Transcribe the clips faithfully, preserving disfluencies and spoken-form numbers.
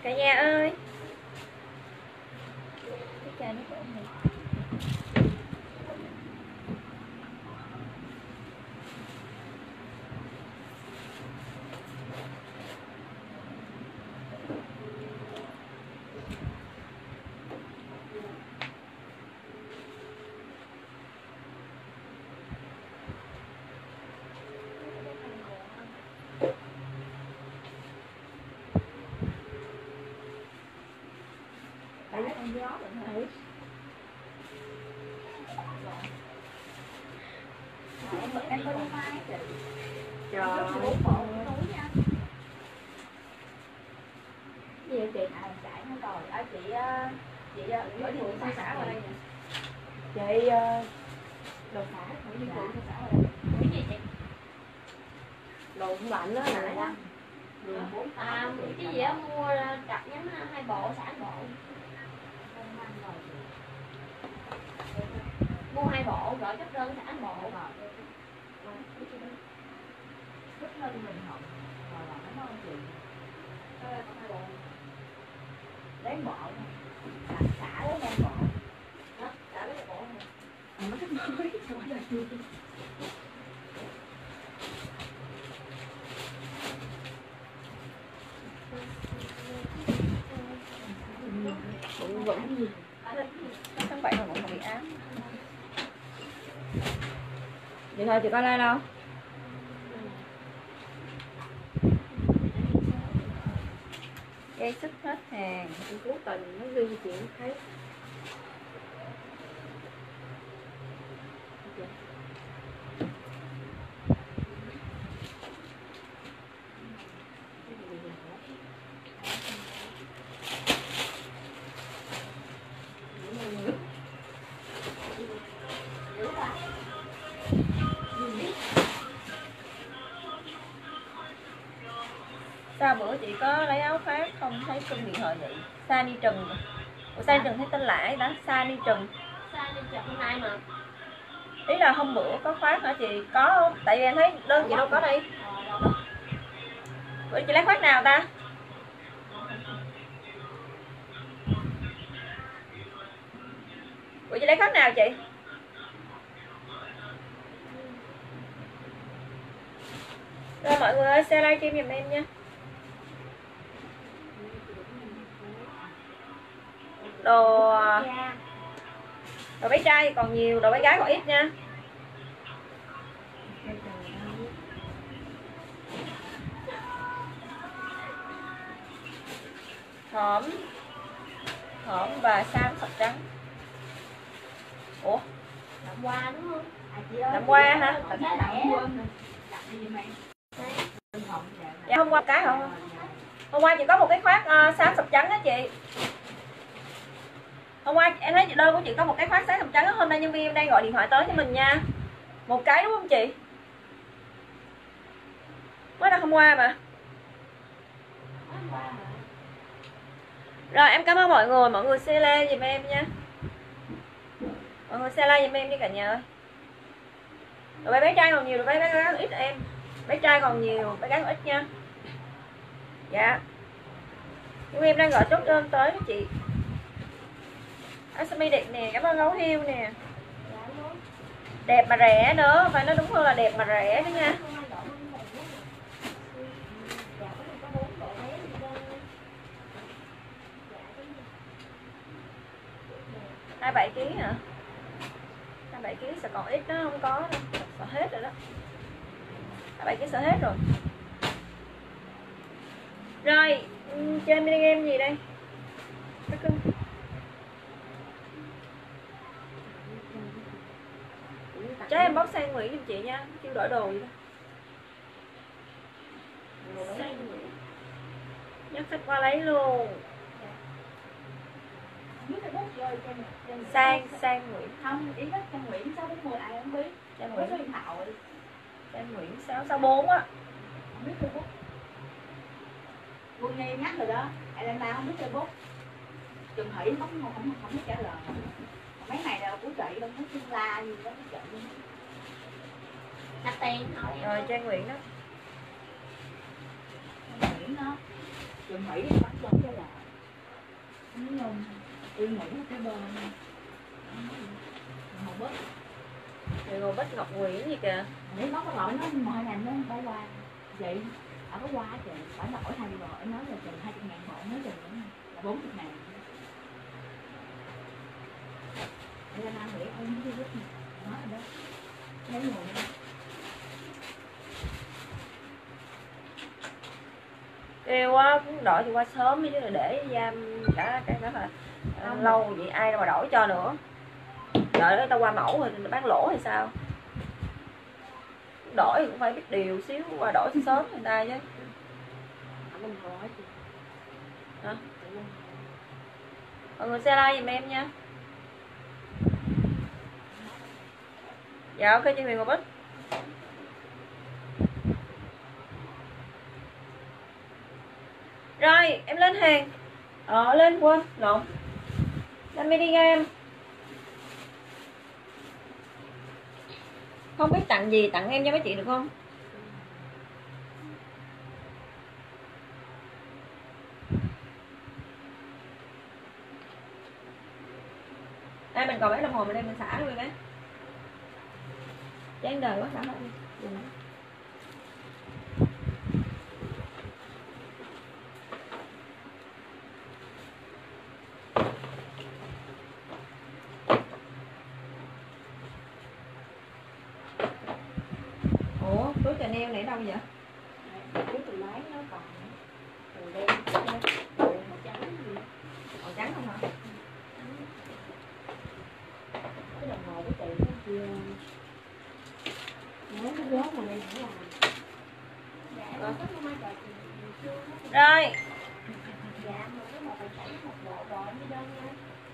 Cả nhà ơi. Cái chai nó khổ này. Tại con gió rồi hả? Em có đi mai chị. Trời ơi. Gì vậy chị? À chạy nó rồi. À, chị chị ở đi phường xã ở đây nè. Chị đồ xã ở đi phường xã ở đây. Cái gì chị? Đồ lạnh đó nè. À cái gì á mua cặp nhắm hai bộ sản bộ. Mua hai bộ gọi chất đơn sản bộ rồi. Rất lên mình học rồi là nó nói chị. Đây là hai bộ. Lấy bộ. Xả xả lấy hai bộ. Đó, xả lấy bộ này. À nó thích mới sao quá là chưa. Bụng vẫn gì? Tháng bảy mà bụng còn bị ám. Vậy thôi chị có lên đâu? Gây sức hết hàng. Em cố tình nó ghi chuyện thấy. Sao bữa chị có lấy áo khoác không thấy trong điện thoại vậy? Sani Trần. Ủa Sani Trần thấy tên lạ ấy đó, Sani Trần. Sani Trần hôm nay mà. Ý là hôm bữa có khoác hả chị? Có không? Tại vì em thấy đơn chị đâu có đây. Bữa chị lấy khoác nào ta? Bữa chị lấy khoác nào chị? Rồi mọi người ơi, share livestream giùm em nha. Đồ đồ bé trai thì còn nhiều, đồ bé gái còn ít nha. Hổm hổm và sam sọc trắng. Ủa năm qua đúng không? À, năm qua hả? Dạ hôm qua cái không? Hôm qua chỉ có một cái khoác uh, xám sọc trắng á chị. Hôm qua em thấy đơn của chị có một cái khoác xám sọc trắng á. Hôm nay nhân viên em đang gọi điện thoại tới cho mình nha. Một cái đúng không chị? Mới là hôm qua mà. Rồi em cảm ơn mọi người, mọi người share like giùm em nha. Mọi người share like giùm em đi cả nhà ơi. Rồi bé bé trai còn nhiều, rồi bé bé gái còn ít em. Bé trai còn nhiều, bé gái còn ít nha. Dạ. Nhưng em đang gọi chốt đơn tới đó chị. Áo sơ mi đẹp nè, cảm ơn gấu hiêu nè. Đẹp mà rẻ nữa, phải nói đúng hơn là đẹp mà rẻ đó nha. hai mươi bảy ký hả? hai mươi bảy ký sẽ còn ít đó, không có đâu. Sợ hết rồi đó. hai mươi bảy ký sợ hết rồi. Rồi, chơi mini game gì đây? Cho em bóc sang Nguyễn giùm chị nha, kêu đổi đồ gì đó. Nhắc khách qua lấy luôn. Sang sang Nguyễn. Không, ý đó Sang Nguyễn sáu bốn mươi ai không biết. Sang Nguyễn. Điện thoại. Sang Nguyễn sáu sáu bốn á. Không biết Facebook. Quân Nhi nhắc rồi đó, ai lên ba không biết Facebook. Trường Thủy không không không không biết trả lời. Mấy ngày đâu của chị đâu có xưng la gì đó của chị. Đặt tiền thôi. Rồi Trang Nguyễn đó. Trang Nguyễn đó. Trường Thủy đi bắt cho trả lời. nó nhung Yên Nguyễn cái bên Ngọc Bích Rồi Ngọc Bích, Ngọc Nguyễn gì kìa. nếu nó có lỗi nó mọi ngành nó bỏ qua vậy ở có qua chị phải đổi hai rồi em nói là chừng hai trăm ngàn bộ nói chừng nữa là bốn mươi ngàn để ra Nam Nguyễn ông cái Bích nói rồi đó lấy người đó. Kêu á cũng đổi thì qua sớm chứ là để giam cả cái đó là lâu vậy ai đâu mà đổi cho nữa. Đợi người ta qua mẫu rồi bán lỗ hay sao? Đổi cũng phải biết điều xíu, qua đổi sớm người ta chứ. Hả? Mọi người share like giùm em nha. Dạ ok chị Huyền Ngọc Bích. Rồi em lên hàng. Ờ lên quên lộn năm mươi gram. Không biết tặng gì, tặng em cho mấy chị được không? Đây mình còn mấy đồng hồ mình đem mình xả luôn đấy. Chán đời quá xả hết đi. Ủa, túi Chanel này đâu vậy? Cái từ lái nó còn từ đen từ màu trắng gì Màu trắng không hả? cái đồng hồ của chị nó kia nếu nó rớt mà đây phải làm dạ nó có mai trời Rồi dạ mà cái một bài trắng một bộ rồi đi đâu nha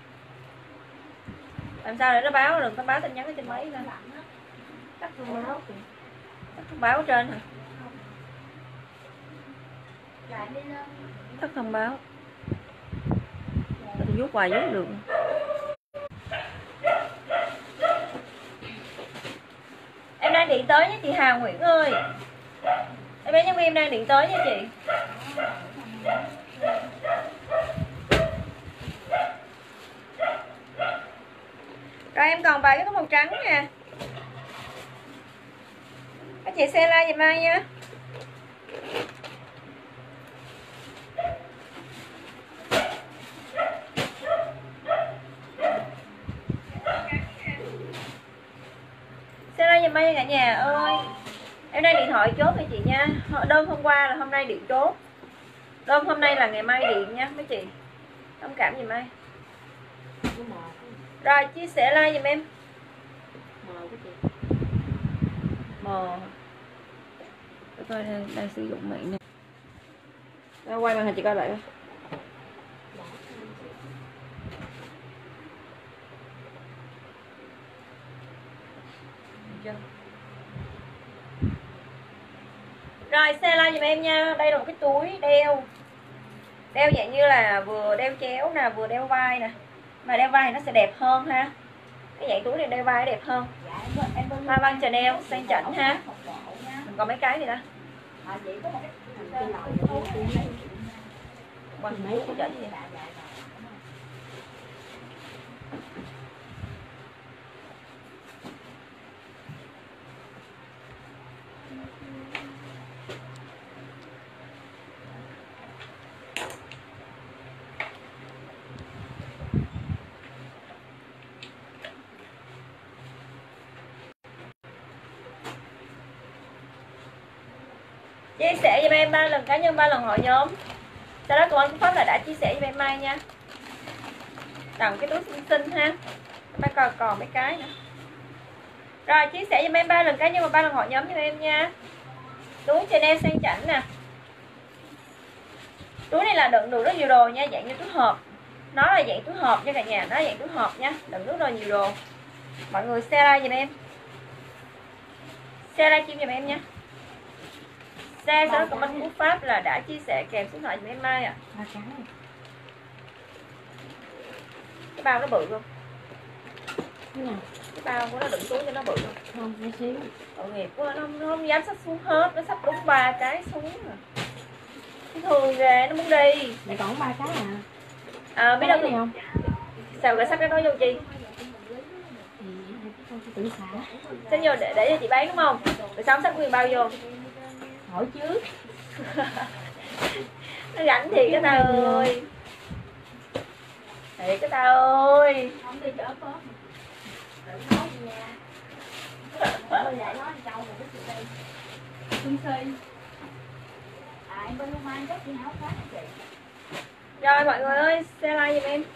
làm sao để nó báo, đừng có báo tin nhắn ở trên máy lên. tắt thông báo Tắt thông báo ở trên hả? lại đi lên Tắt thông báo. Tôi vuốt hoài vuốt được. Em đang điện tới với chị Hà Nguyễn ơi. Em bé nhân viên đang điện tới nha chị. Rồi em còn vài cái màu trắng nè. Các chị share like giùm ai nha. Share like giùm ai cả nhà ơi. Em đang điện thoại chốt với chị nha. Đơn hôm qua là hôm nay điện chốt. Đơn hôm nay là ngày mai điện nha mấy chị. Thông cảm giùm ai. Rồi chia sẻ like giùm em. Mờ. Để coi đang, đang sử dụng mạng nè. Đó, quay màn hình chị coi lại coi. Rồi share like giùm em nha. Đây là một cái túi đeo. Đeo dạng như là vừa đeo chéo nè, vừa đeo vai nè. Mà đeo vai thì nó sẽ đẹp hơn ha. Cái dạng túi này đeo vai đẹp hơn. Hoa văn Chanel sang chảnh ha. Mình còn mấy cái gì đó. Quanh mấy cái chảnh gì. Chia sẻ giùm em ba lần cá nhân, ba lần hội nhóm. Sau đó cảm ơn Pháp là đã chia sẻ giùm em Mai nha. Tặng cái túi xinh xinh ha. Mai còn còn mấy cái nữa. Rồi chia sẻ giùm em ba lần cá nhân và ba lần hội nhóm giùm em nha. Túi Chanel sang chảnh nè. Túi này là đựng được rất nhiều đồ nha, dạng như túi hộp. Nó là dạng túi hộp nha cả nhà, nó là dạng túi hộp nha, đựng rất là nhiều đồ. Mọi người share like giùm em. Share like chim giùm em nha. Share sau đó comment của Pháp là đã chia sẻ kèm số điện thoại giùm em Mai ạ. À. Cái bao nó bự không? Cái bao của nó đựng túi cho nó bự không? không cái xíu Tội nghiệp quá, nó, nó không dám xách xuống hết, nó xách đúng ba cái xuống rồi. Cái thường ghê, nó muốn đi. mày còn ba cái à? À, biết đâu này không? sao lại sắp cái nói vô chi? Tự xả. Xin vô để, để cho chị bán đúng không? Rồi xong sắp nguyên bao vô. Hỏi trước. Nó rảnh thiệt cái ta ơi. Thiệt cái ta ơi. Không đi chở có. Tự nói gì nha. Tôi dạy nói châu rồi cái chị đi. Xuân Si. À em bên Long An chắc chị háo phát hả chị? Rồi mọi người ơi, share like giùm em.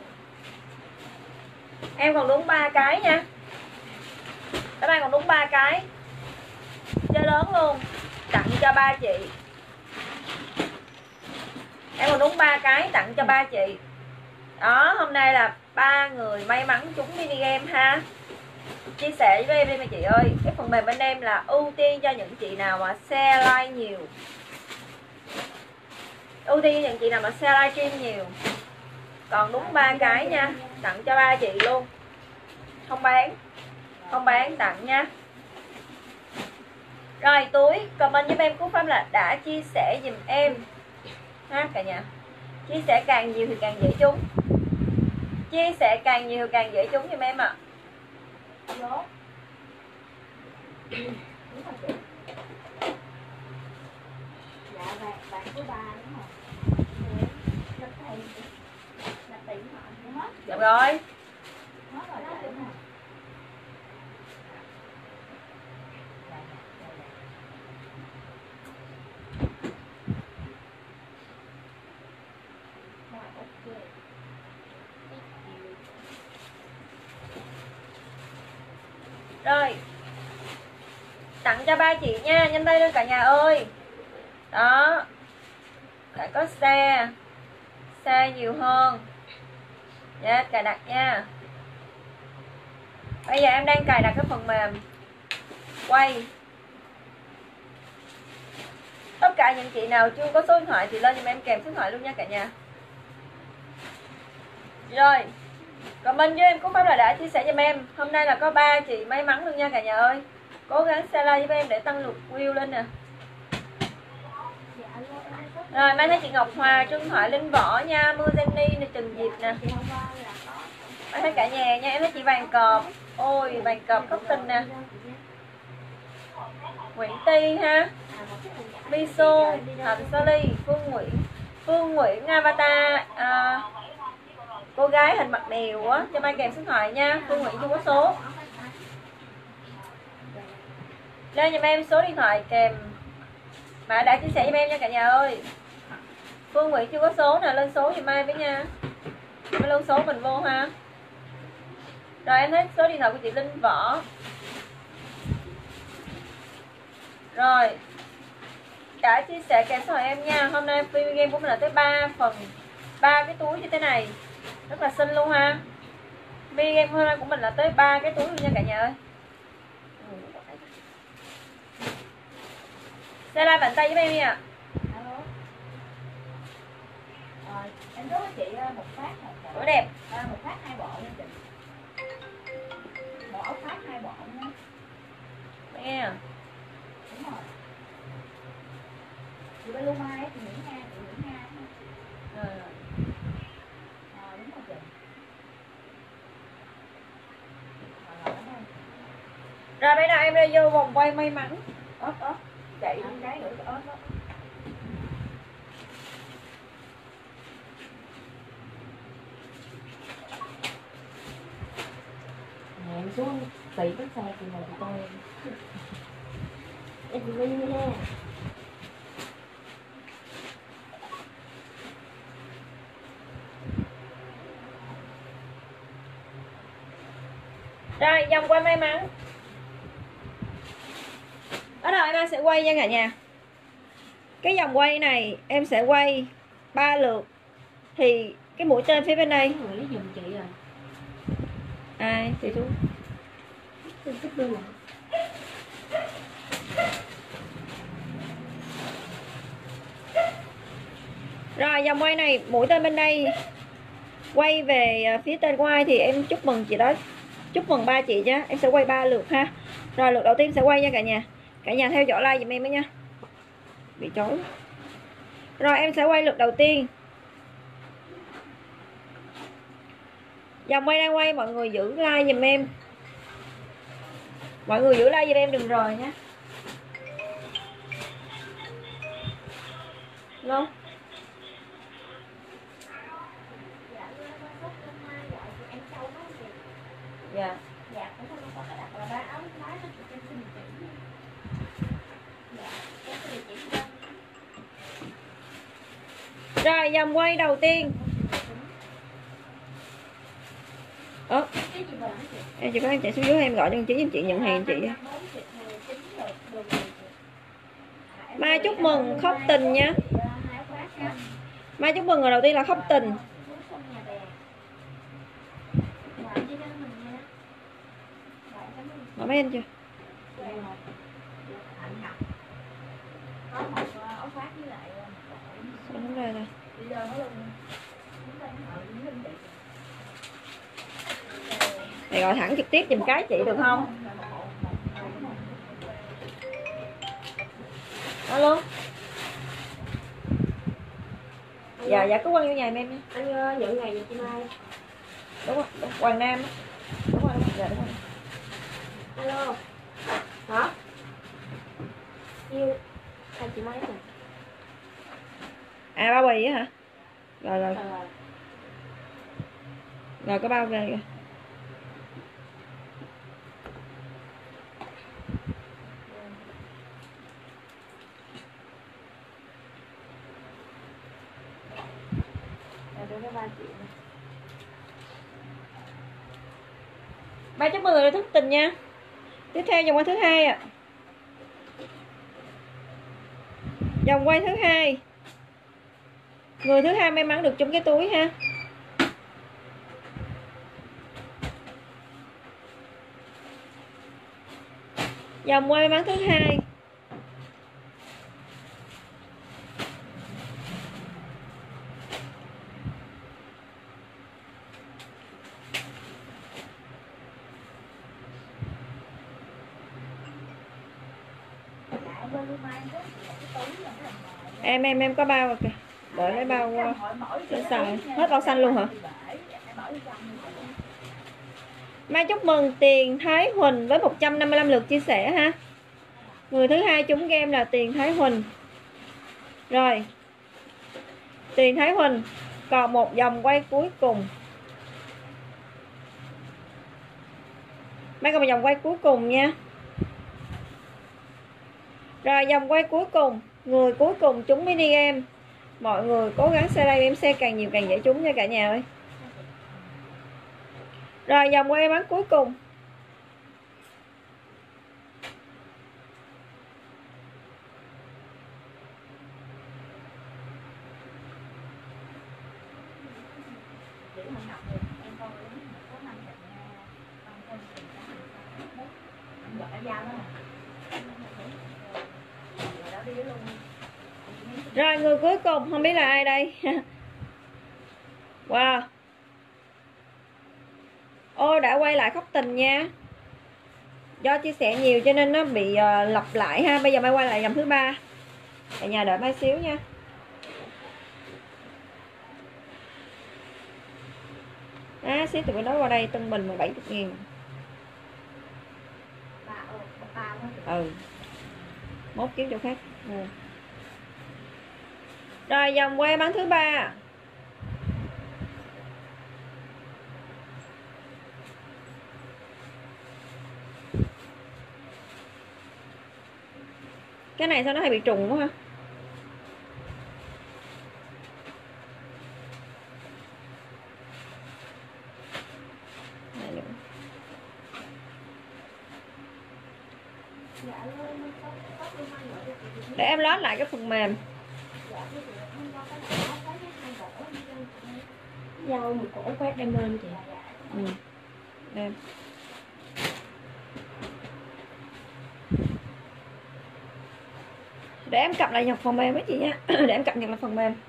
Em còn đúng ba cái nha. Các bạn còn đúng ba cái. Chơi lớn luôn. Tặng cho ba chị. Em còn đúng ba cái tặng cho ba chị. Đó, hôm nay là ba người may mắn trúng mini game ha. Chia sẻ với em đi mấy chị ơi. Cái phần mềm bên em là ưu tiên cho những chị nào mà share like nhiều. Ưu tiên cho những chị nào mà share livestream nhiều. Còn đúng ba cái nha. Tặng cho ba chị luôn. Không bán. Không bán tặng nha. Rồi túi comment giúp em cú pháp là đã chia sẻ giùm em ha cả nhà. Chia sẻ càng nhiều thì càng dễ trúng. Chia sẻ càng nhiều càng dễ trúng giùm em ạ. À. Dạ bạn bạn của ba đúng không? Dạ. Là tiền họ hết. Được rồi. Hết rồi dạ đúng không? Rồi. Tặng cho ba chị nha, nhanh tay lên cả nhà ơi. Đó. Phải có xe. Xe nhiều hơn. Dạ, cài đặt nha. Bây giờ em đang cài đặt cái phần mềm quay. Tất cả những chị nào chưa có số điện thoại thì lên giùm em kèm số điện thoại luôn nha cả nhà. Rồi. Comment với em cũng pháp là đã chia sẻ cho em. Hôm nay là có ba chị may mắn luôn nha cả nhà ơi. Cố gắng share like với em để tăng lượt view lên nè. Rồi mai thấy chị Ngọc Hòa, Trương Thoại, Linh Võ nha, Mưa Jenny nè, Trần Diệp nè. Mai thấy cả nhà nha, em thấy chị Vàng Cọp. Ôi Vàng Cọp khóc tình nè. Nguyễn Ti ha. Miso, Thành Sally, Phương Nguyễn, Phương Nguyễn Avatar, à, cô gái hình mặt mèo á, cho mai kèm số điện thoại nha. Phương Nguyễn chưa có số. Lên giùm em số điện thoại kèm mà đã chia sẻ giùm em nha cả nhà ơi. Phương Nguyễn chưa có số nè, lên số giùm mai với nha. Mới lưu số mình vô ha. Rồi em thấy số điện thoại của chị Linh Võ. Rồi đã chia sẻ kèm số em nha. Hôm nay free game của mình là tới ba phần, ba cái túi như thế này rất là xinh luôn ha. Free game hôm nay của mình là tới ba cái túi luôn nha cả nhà ơi. Xe like bàn tay với em nha. Alo. Rồi, em đố chị một phát một Ủa đẹp. À, một phát hai bộ nha chị. Một áo phát hai bộ nha. Nghe. Đúng rồi. Chị bên Lu Mai thì Nguyễn Nga, chị Nguyễn Nga. Rồi rồi. Rồi đúng rồi chị. Rồi, rồi bây giờ em đi vô vòng quay may mắn. ớt ớt chạy cái nữa ớt đó. Em xuống tùy cái xe thì ngồi tụi tôi em đi nha. Rồi vòng quay may mắn. Bắt đầu em sẽ quay nha cả nhà. Cái vòng quay này em sẽ quay ba lượt. Thì cái mũi tên phía bên đây. Người lấy giùm chị rồi. Ai chị chú. Tôi thích đưa lại. Rồi vòng quay này mũi tên bên đây quay về phía tên của ai thì em chúc mừng chị đó. Chúc mừng ba chị nhé. Em sẽ quay ba lượt ha. Rồi lượt đầu tiên sẽ quay nha cả nhà. Cả nhà theo dõi like giùm em ấy nha. Bị chối. Rồi em sẽ quay lượt đầu tiên. Dòng quay đang quay, mọi người giữ like giùm em. Mọi người giữ like giùm em đừng rời nhé. Luôn. Dạ. Dạ, cũng không có đặt là ba áo lái nó chỉ trên xin chỉ. Dạ, cái gì chỉ cho. Rồi dòng quay đầu tiên. Ơ. Cái gì vậy chị? Em chỉ có em chạy xuống dưới em gọi cho chị em chị nhận hàng chị. Mai chúc mừng khóc tình nha. Mai chúc mừng, người đầu tiên là khóc tình. Mở máy anh chưa? Sao nó ra rồi? Mày gọi thẳng trực tiếp giùm cái chị được không? Alo. Dạ dạ cứ quăng vô nhà em em nha. Anh nhận ngày gì chị Mai? Đúng rồi, đúng, Hoàng Nam. Đúng rồi, đúng rồi, dạ đúng rồi. Alo. Hả? Yêu. À, chị Mai rồi. À bao bì á hả? Rồi rồi. À. Rồi có bao về kìa. Ba chúc mừng người thức tình nha. Tiếp theo vòng quay thứ hai ạ. À. Vòng quay thứ hai. Người thứ hai may mắn được trúng cái túi ha. Vòng quay may mắn thứ hai. Em em em có bao rồi kìa. Đợi lấy bao để xài. Hết bao xanh luôn hả? Mai chúc mừng Tiền Thái Huỳnh với một trăm năm mươi lăm lượt chia sẻ ha. Người thứ hai trúng game là Tiền Thái Huỳnh. Rồi. Tiền Thái Huỳnh còn một vòng quay cuối cùng. Mai còn một vòng quay cuối cùng nha. Rồi vòng quay cuối cùng, người cuối cùng trúng mini game. Mọi người cố gắng share like em share càng nhiều càng dễ trúng nha cả nhà ơi. Rồi vòng quay bán cuối cùng. Rồi người cuối cùng không biết là ai đây. Wow. Ô đã quay lại khóc tình nha. Do chia sẻ nhiều cho nên nó bị uh, lặp lại ha. Bây giờ Mai quay lại vòng thứ ba. Cả nhà đợi Mai xíu nha. Á, xíu tụi nó qua đây tân bình mà bảy mươi nghìn. Ừ. Mốt kiếm chỗ khác. Ừ. Rồi vòng quay bán thứ ba. Cái này sao nó hay bị trùng quá ha. Để em lót lại cái phần mềm. Dao một cổ quét đem lên chị. Ừ. Đem. Để em cập lại nhập phần mềm với chị nha. Để em cập nhật lại phần mềm.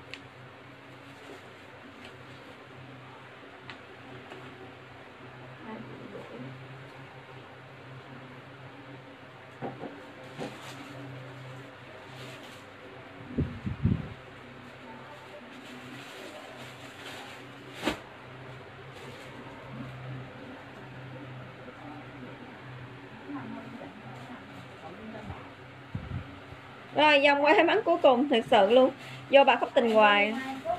Rồi dòng quay bắn cuối cùng thật sự luôn, do bà khóc tình hoài.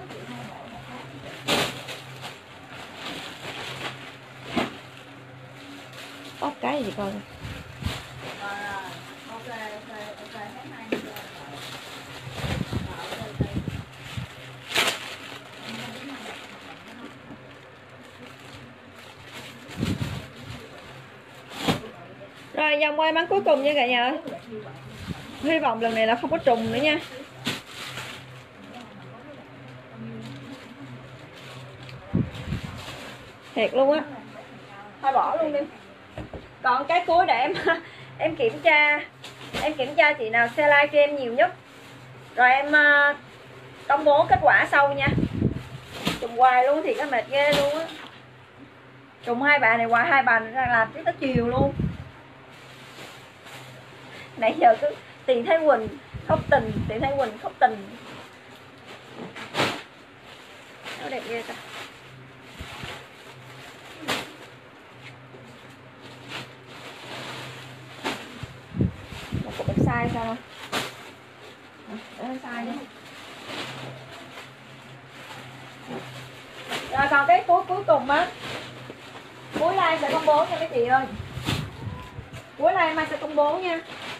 Bóp cái gì coi. Rồi dòng quay bắn cuối cùng nha cả nhà ơi. Hy vọng lần này là không có trùng nữa nha. Thiệt luôn á. Thôi bỏ luôn đi. Còn cái cuối để em em kiểm tra, em kiểm tra chị nào share like cho em nhiều nhất, rồi em uh, công bố kết quả sau nha. Trùng hoài luôn thì có mệt ghê luôn á. Trùng hai bà này hoài, hai bà này làm tới tới chiều luôn. Nãy giờ cứ Tiền Thái Quỳnh khóc tình, Tiền Thái Quỳnh khóc tình. Nó đẹp ghê ta. Một cục đẹp sai sao không? Để nó sai đi. Rồi còn cái cuối cuối cùng á, cuối like sẽ công bố nha mấy chị ơi. Cuối like mai sẽ công bố nha.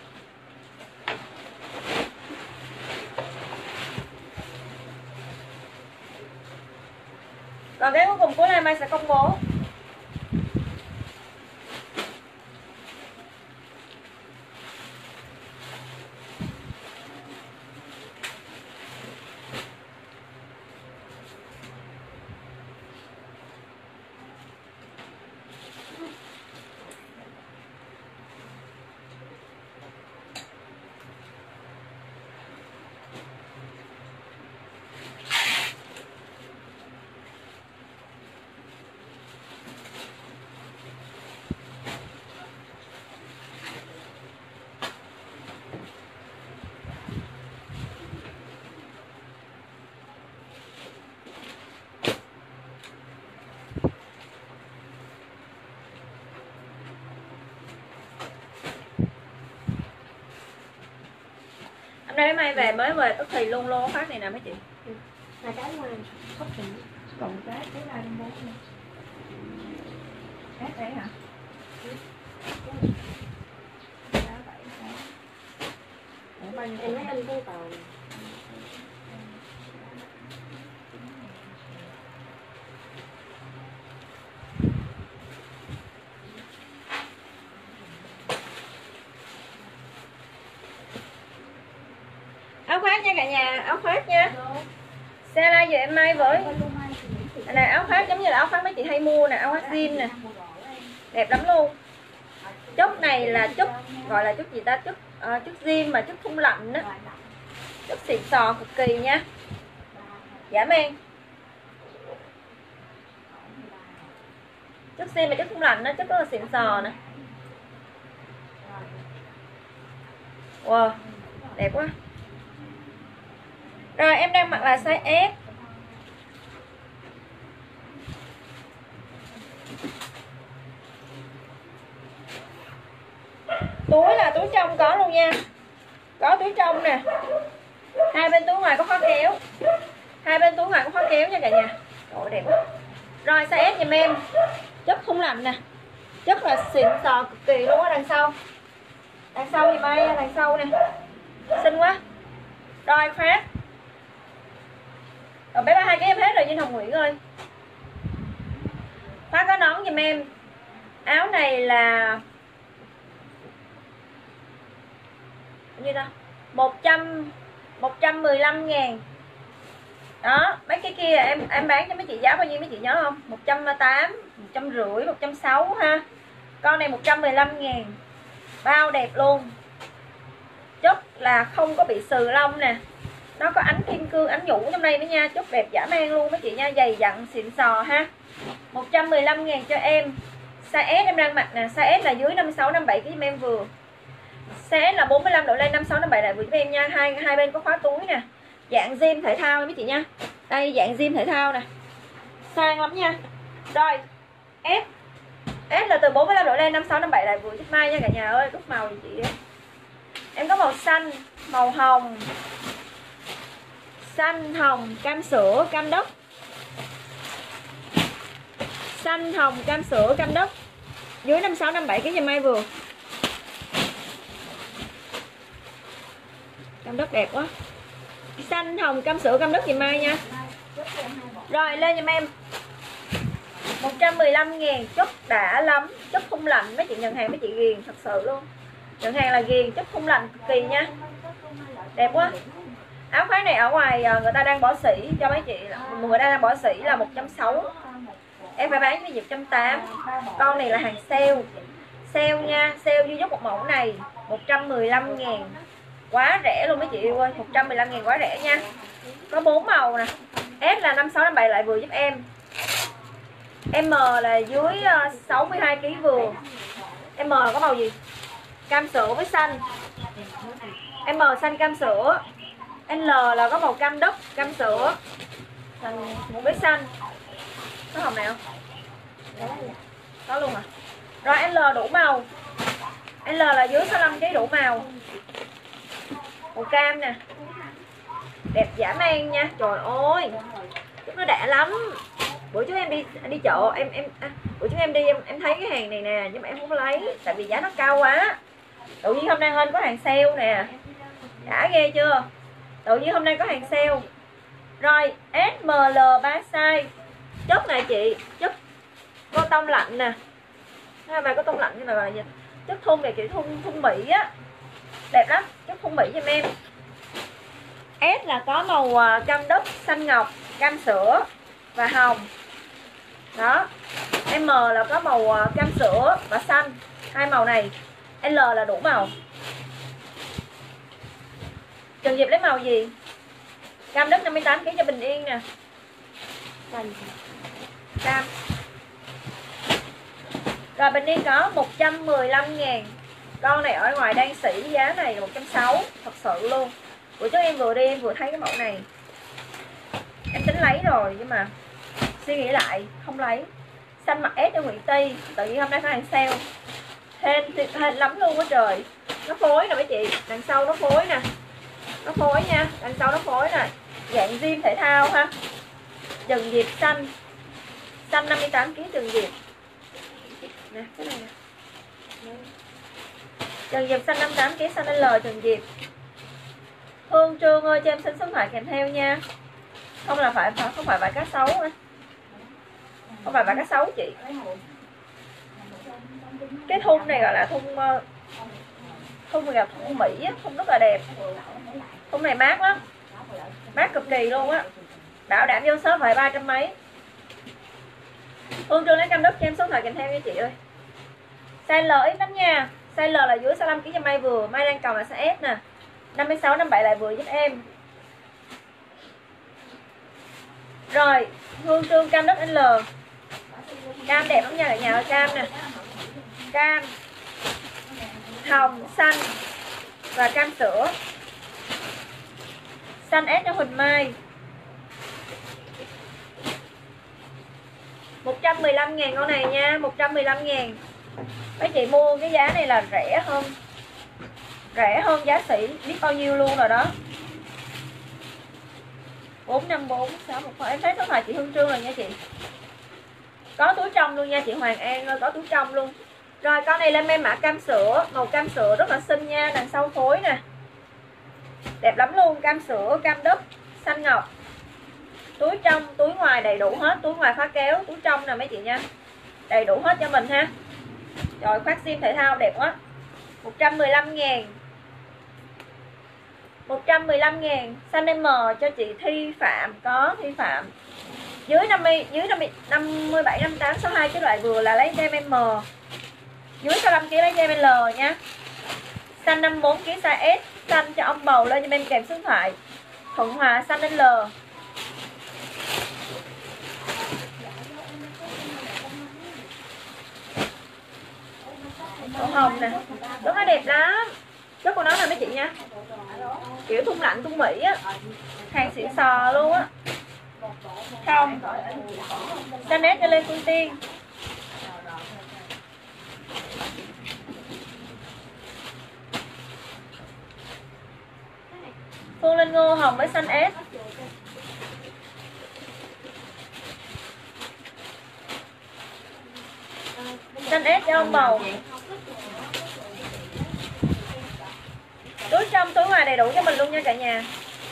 Còn cái cuối cùng cuối like mai sẽ công bố. Hôm nay mai về mới về tức thì luôn lô phát này nè mấy chị. Hai cái ngoài khóc tình. Còn cái cái này bốn nè. Cái đấy hả? Em nói anh cái tàu. Áo khoác nha cả nhà, áo khoác nha. Xe like về em may với. Này áo khoác giống như là áo khoác mấy chị hay mua nè, áo khoác jean nè. Đẹp lắm luôn. Chất này là chất gọi là chất gì ta, chất uh, chất jean mà chất thun lạnh đó. Chất xịn sò cực kỳ nha. Dã man. Chất jean mà chất thun lạnh đó, chất rất là xịn sò nè. Wow, đẹp quá. Rồi em đang mặc là size S. Túi là túi trong có luôn nha. Có túi trong nè. Hai bên túi ngoài có khóa kéo. Hai bên túi ngoài có khóa kéo nha cả nhà. Trời đẹp quá. Rồi size S giùm em. Chất không lạnh nè. Chất là xịn sò cực kỳ luôn á. Đằng sau. Đằng sau thì may đằng sau nè. Xinh quá. Rồi khoác. Rồi bé ba hai cái em hết rồi Vinh Hồng Nguyễn ơi. Khoác có nón giùm em. Áo này là như đó một trăm một trăm mười lăm ngàn. Đó, mấy cái kia em em bán cho mấy chị giá bao nhiêu mấy chị nhớ không? một trăm tám mươi, một trăm rưỡi, một trăm sáu mươi ha. Con này một trăm mười lăm ngàn. Bao đẹp luôn. Chất là không có bị sừ lông nè. Nó có ánh kim cương, ánh nhũ trong đây nữa nha. Chất đẹp dã man luôn mấy chị nha. Dày dặn xịn sò ha. Một trăm mười lăm ngàn cho em. Size S em đang mặc nè. Size S là dưới năm mươi sáu, năm mươi bảy ký em vừa. Size S là bốn mươi lăm độ lên, năm mươi sáu, năm mươi bảy lại vừa giúp em nha. Hai hai bên có khóa túi nè. Dạng jean thể thao mấy chị nha. Đây dạng jean thể thao nè. Sang lắm nha. Rồi S S là từ bốn mươi lăm độ lên, năm mươi sáu, năm mươi bảy lại vừa giúp mai nha cả nhà ơi. Đúc màu gì chị đi. Em có màu xanh, màu hồng, xanh, hồng, cam sữa, cam đất. Xanh, hồng, cam sữa, cam đất. Dưới năm sáu năm bảy ký giùm Mai vừa. Cam đất đẹp quá. Xanh, hồng, cam sữa, cam đất giùm Mai nha. Rồi lên giùm em một trăm mười lăm ngàn. Chất đã lắm. Chất không lạnh. Mấy chị nhận hàng mấy chị ghiền thật sự luôn. Nhận hàng là ghiền. Chất không lạnh cực kỳ nha. Đẹp quá. Áo khoác này ở ngoài người ta đang bỏ sỉ cho mấy chị. Người ta đang bỏ sỉ là một trăm sáu mươi. Em phải bán với một trăm tám mươi. Con này là hàng sale. Sale nha. Sale duy nhất một mẫu này một trăm mười lăm ngàn. Quá rẻ luôn mấy chị yêu ơi. một trăm mười lăm ngàn quá rẻ nha. Có bốn màu nè. S là năm sáu năm bảy lại vừa giúp em. M là dưới sáu mươi hai ký vừa. M có màu gì? Cam sữa với xanh. M xanh cam sữa. L là có màu cam đất, cam sữa với xanh. Có hồng nào? Có luôn à? Rồi L đủ màu. L là dưới sáu mươi lăm ký đủ màu. Màu cam nè. Đẹp dã man nha. Trời ơi. Chúng nó đã lắm. Bữa trước em đi đi chợ em em à, bữa trước em đi em em thấy cái hàng này nè nhưng mà em không lấy tại vì giá nó cao quá. Tự nhiên hôm nay Hên có hàng sale nè. Đã ghê chưa? Tự nhiên hôm nay có hàng sale. Rồi S M L ba size. Chất này chị, chất cô tông lạnh nè. Hai bài có tông lạnh như là chất thun này chị, thun thun Mỹ á. Đẹp lắm, chất thun Mỹ giùm em. S là có màu cam đất, xanh ngọc, cam sữa và hồng. Đó. M là có màu cam sữa và xanh. Hai màu này. L là đủ màu. Trần Diệp lấy màu gì? Cam đất năm mươi tám ký cho bình yên nè. Cam. Rồi bình yên có một trăm mười lăm ngàn. Con này ở ngoài đang sỉ giá này là một trăm sáu mươi. Thật sự luôn. Bữa trước em vừa đi em vừa thấy cái mẫu này. Em tính lấy rồi nhưng mà suy nghĩ lại không lấy. Xanh mặt S cho Nguyễn Ti. Tự nhiên hôm nay có hàng sale. Hên tuyệt hên lắm luôn á trời. Nó phối nè mấy chị. Đằng sau nó phối nè. Nó phối nha. Đằng sau nó phối nè. Dạng jean thể thao ha. Trần Diệp xanh. Xanh năm mươi tám ký Trần Diệp. Nè cái này nè. Trần Diệp xanh năm mươi tám ký xanh L Trần Diệp. Hương Trương ơi cho em xin số điện thoại kèm theo nha. Không là phải không phải vải cá sấu nữa. Không phải vải cá sấu chị. Cái thun này gọi là thun thun này là thun Mỹ á, thun rất là đẹp. Thun này mát lắm. Mát cực kỳ luôn á. Bảo đảm vô shop phải ba trăm mấy. Hương Trương lấy cam đất cho em số điện thoại kèm theo nha chị ơi. Size L ít lắm nha. Size L là dưới sáu mươi lăm ký cho Mai vừa. Mai đang cầu là size S nè. năm mươi sáu năm mươi bảy lại vừa giúp em. Rồi Hương Trương cam đất L. Cam đẹp lắm nha cả nhà ơi. Cam nè. Cam, hồng, xanh và cam sữa. Xanh S cho Huỳnh Mai. một trăm mười lăm ngàn con này nha. Một trăm mười lăm ngàn. Mấy chị mua cái giá này là rẻ hơn. Rẻ hơn giá sỉ biết bao nhiêu luôn rồi đó. Bốn năm bốn sáu một. Em thấy số điện thoại chị Hương Trương rồi nha chị. Có túi trong luôn nha chị Hoàng An ơi. Có túi trong luôn. Rồi con này lên em mã cam sữa. Màu cam sữa rất là xinh nha. Đằng sau phối nè. Đẹp lắm luôn. Cam sữa, cam đất, xanh ngọc. Túi trong, túi ngoài đầy đủ hết. Túi ngoài khóa kéo, túi trong nè mấy chị nha. Đầy đủ hết cho mình ha. Rồi khoác sim thể thao đẹp quá. Một trăm mười lăm ngàn. Một trăm mười lăm ngàn. Xanh M cho chị Thi Phạm. Có Thi Phạm. Dưới năm mươi, dưới năm mươi, năm mươi bảy, năm mươi tám, sáu mươi hai cái loại vừa là lấy cho em M. Dưới sáu mươi lăm ký lấy cho em L nha. Xanh năm mươi bốn ký size S. Xanh cho ông bầu lên cho em kèm số điện thoại. Thuận Hòa xanh L. Màu hồng nè. Rất là đẹp lắm. Chất của nó nè mấy chị nha. Kiểu thun lạnh thun Mỹ á. Hàng xịn sò luôn á. Không. Xanh S cho Lê Phương Tiên. Phương Linh Ngô hồng với xanh ép. Xanh ép cho ông bầu. Túi trong túi ngoài đầy đủ cho mình luôn nha cả nhà.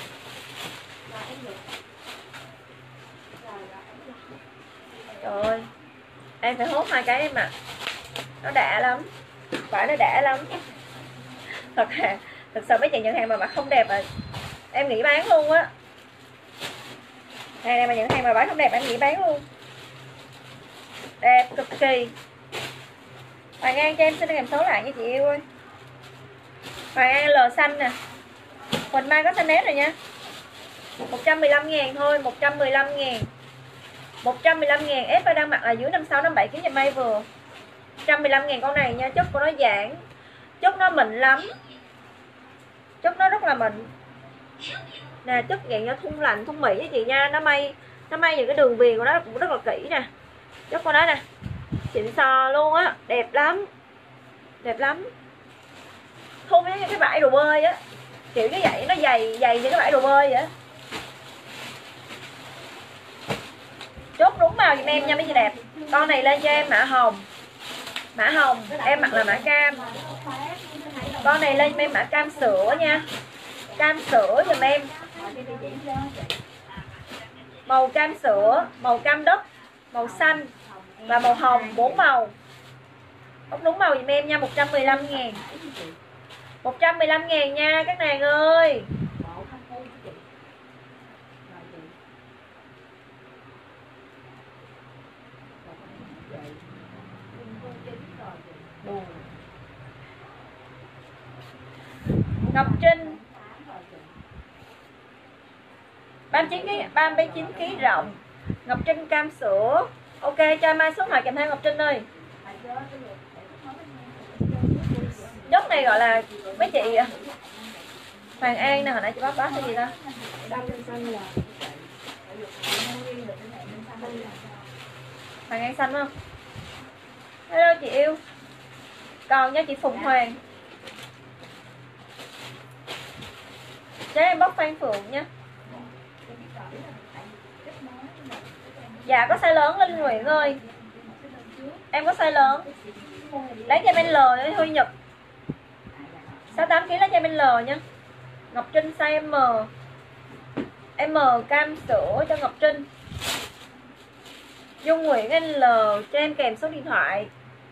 Trời ơi, em phải hốt hai cái em ạ. À. Nó đã lắm, phải nó đã lắm. Thật hàng, thật sự mấy chị nhận hàng mà mặc không đẹp à, em nghỉ bán luôn á. Hàng này mà nhận hàng mà bán không đẹp em nghỉ bán luôn. Đẹp cực kỳ. Hoàng An cho em xin kèm số lại nha chị yêu ơi. Hoàng An L xanh nè. Quỳnh Mai có xanh ép rồi nha. một trăm mười lăm ngàn thôi, một trăm mười lăm ngàn. một trăm mười lăm ngàn, ép đang mặc là dưới năm sáu năm bảy ký cho Mai vừa. một trăm mười lăm ngàn con này nha, chất của nó giãn. Chất nó mịn lắm. Chất nó rất là mịn. Nè, chất dạng như thun lạnh, thun Mỹ với chị nha. Nó may, nó may những cái đường viền của nó cũng rất là kỹ nè. Chất của nó nè, xịn sò luôn á, đẹp lắm. Đẹp lắm. Thun giống như cái bãi đồ bơi á. Kiểu như vậy, nó dày, dày như cái bãi đồ bơi vậy á. Chốt đúng màu giùm em nha mấy chị đẹp. Con này lên cho em mã hồng. Mã hồng, em mặc là mã cam. Con này lên cho em mã cam sữa nha. Cam sữa giùm em. Màu cam sữa, màu cam đất, màu xanh và màu hồng, bốn màu. Chốt đúng màu giùm em nha, một trăm mười lăm ngàn. một trăm mười lăm ngàn nha các nàng ơi. Ngọc Trinh ba mươi chín ký, ba mươi chín ký rộng. Ngọc Trinh cam sữa. Ok cho Mai số hỏi kèm theo Ngọc Trinh ơi. Chất này gọi là mấy chị Hoàng An nè, hồi nãy chị bác bác cái gì ta? Hoàng An xanh không? Hello chị yêu. Còn nha chị Phùng Hoàng. Cho em bóc Phan Phượng nha. Dạ có size lớn Linh Nguyễn ơi. Em có size lớn. Lấy cho em L với Huy Nhật. sáu mươi tám ký lấy cho em L nha. Ngọc Trinh size M. M cam sữa cho Ngọc Trinh. Dung Nguyễn L cho em kèm số điện thoại.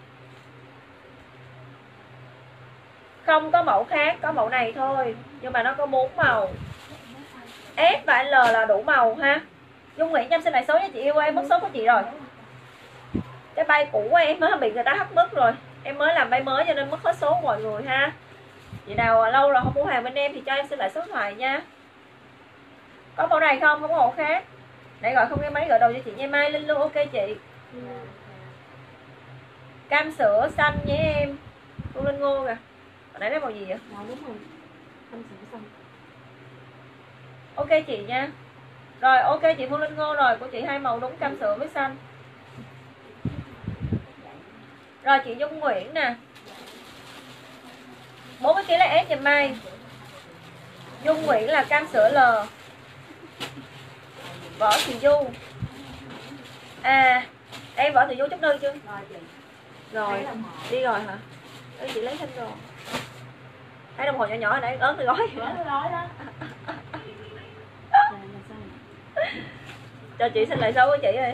Không có mẫu khác, có mẫu này thôi. Nhưng mà nó có bốn màu. S và L là đủ màu ha. Dung Nguyễn em xin lại số cho chị yêu ơi, em mất số của chị rồi. Cái bay cũ của em mới bị người ta hắt mất rồi. Em mới làm bay mới cho nên mất hết số của mọi người ha. Chị nào lâu rồi không mua hàng bên em thì cho em xin lại số điện thoại nha. Có mẫu này không? Không có mẫu khác. Để gọi không nghe máy gọi đầu cho chị nha. Mai Linh luôn, ok chị. Cam sữa xanh nhé em. Cô Linh Ngô kìa. Hồi nãy lấy màu gì vậy? Dạ đúng rồi. Cam sữa xanh. Ok chị nha. Rồi ok chị Phương Linh Ngô rồi. Của chị hai màu đúng cam sữa với xanh. Rồi chị Dung Nguyễn nè. bốn mươi ký là S giùm Mai. Dung Nguyễn là cam sữa L. Võ Thị Du. À em Võ Thị Du chút đơn chưa? Rồi đi rồi hả? Ê, chị lấy thêm rồi. Thấy đồng hồ nhỏ nhỏ nãy ớt gói. Cho chị xin lại số của chị ơi.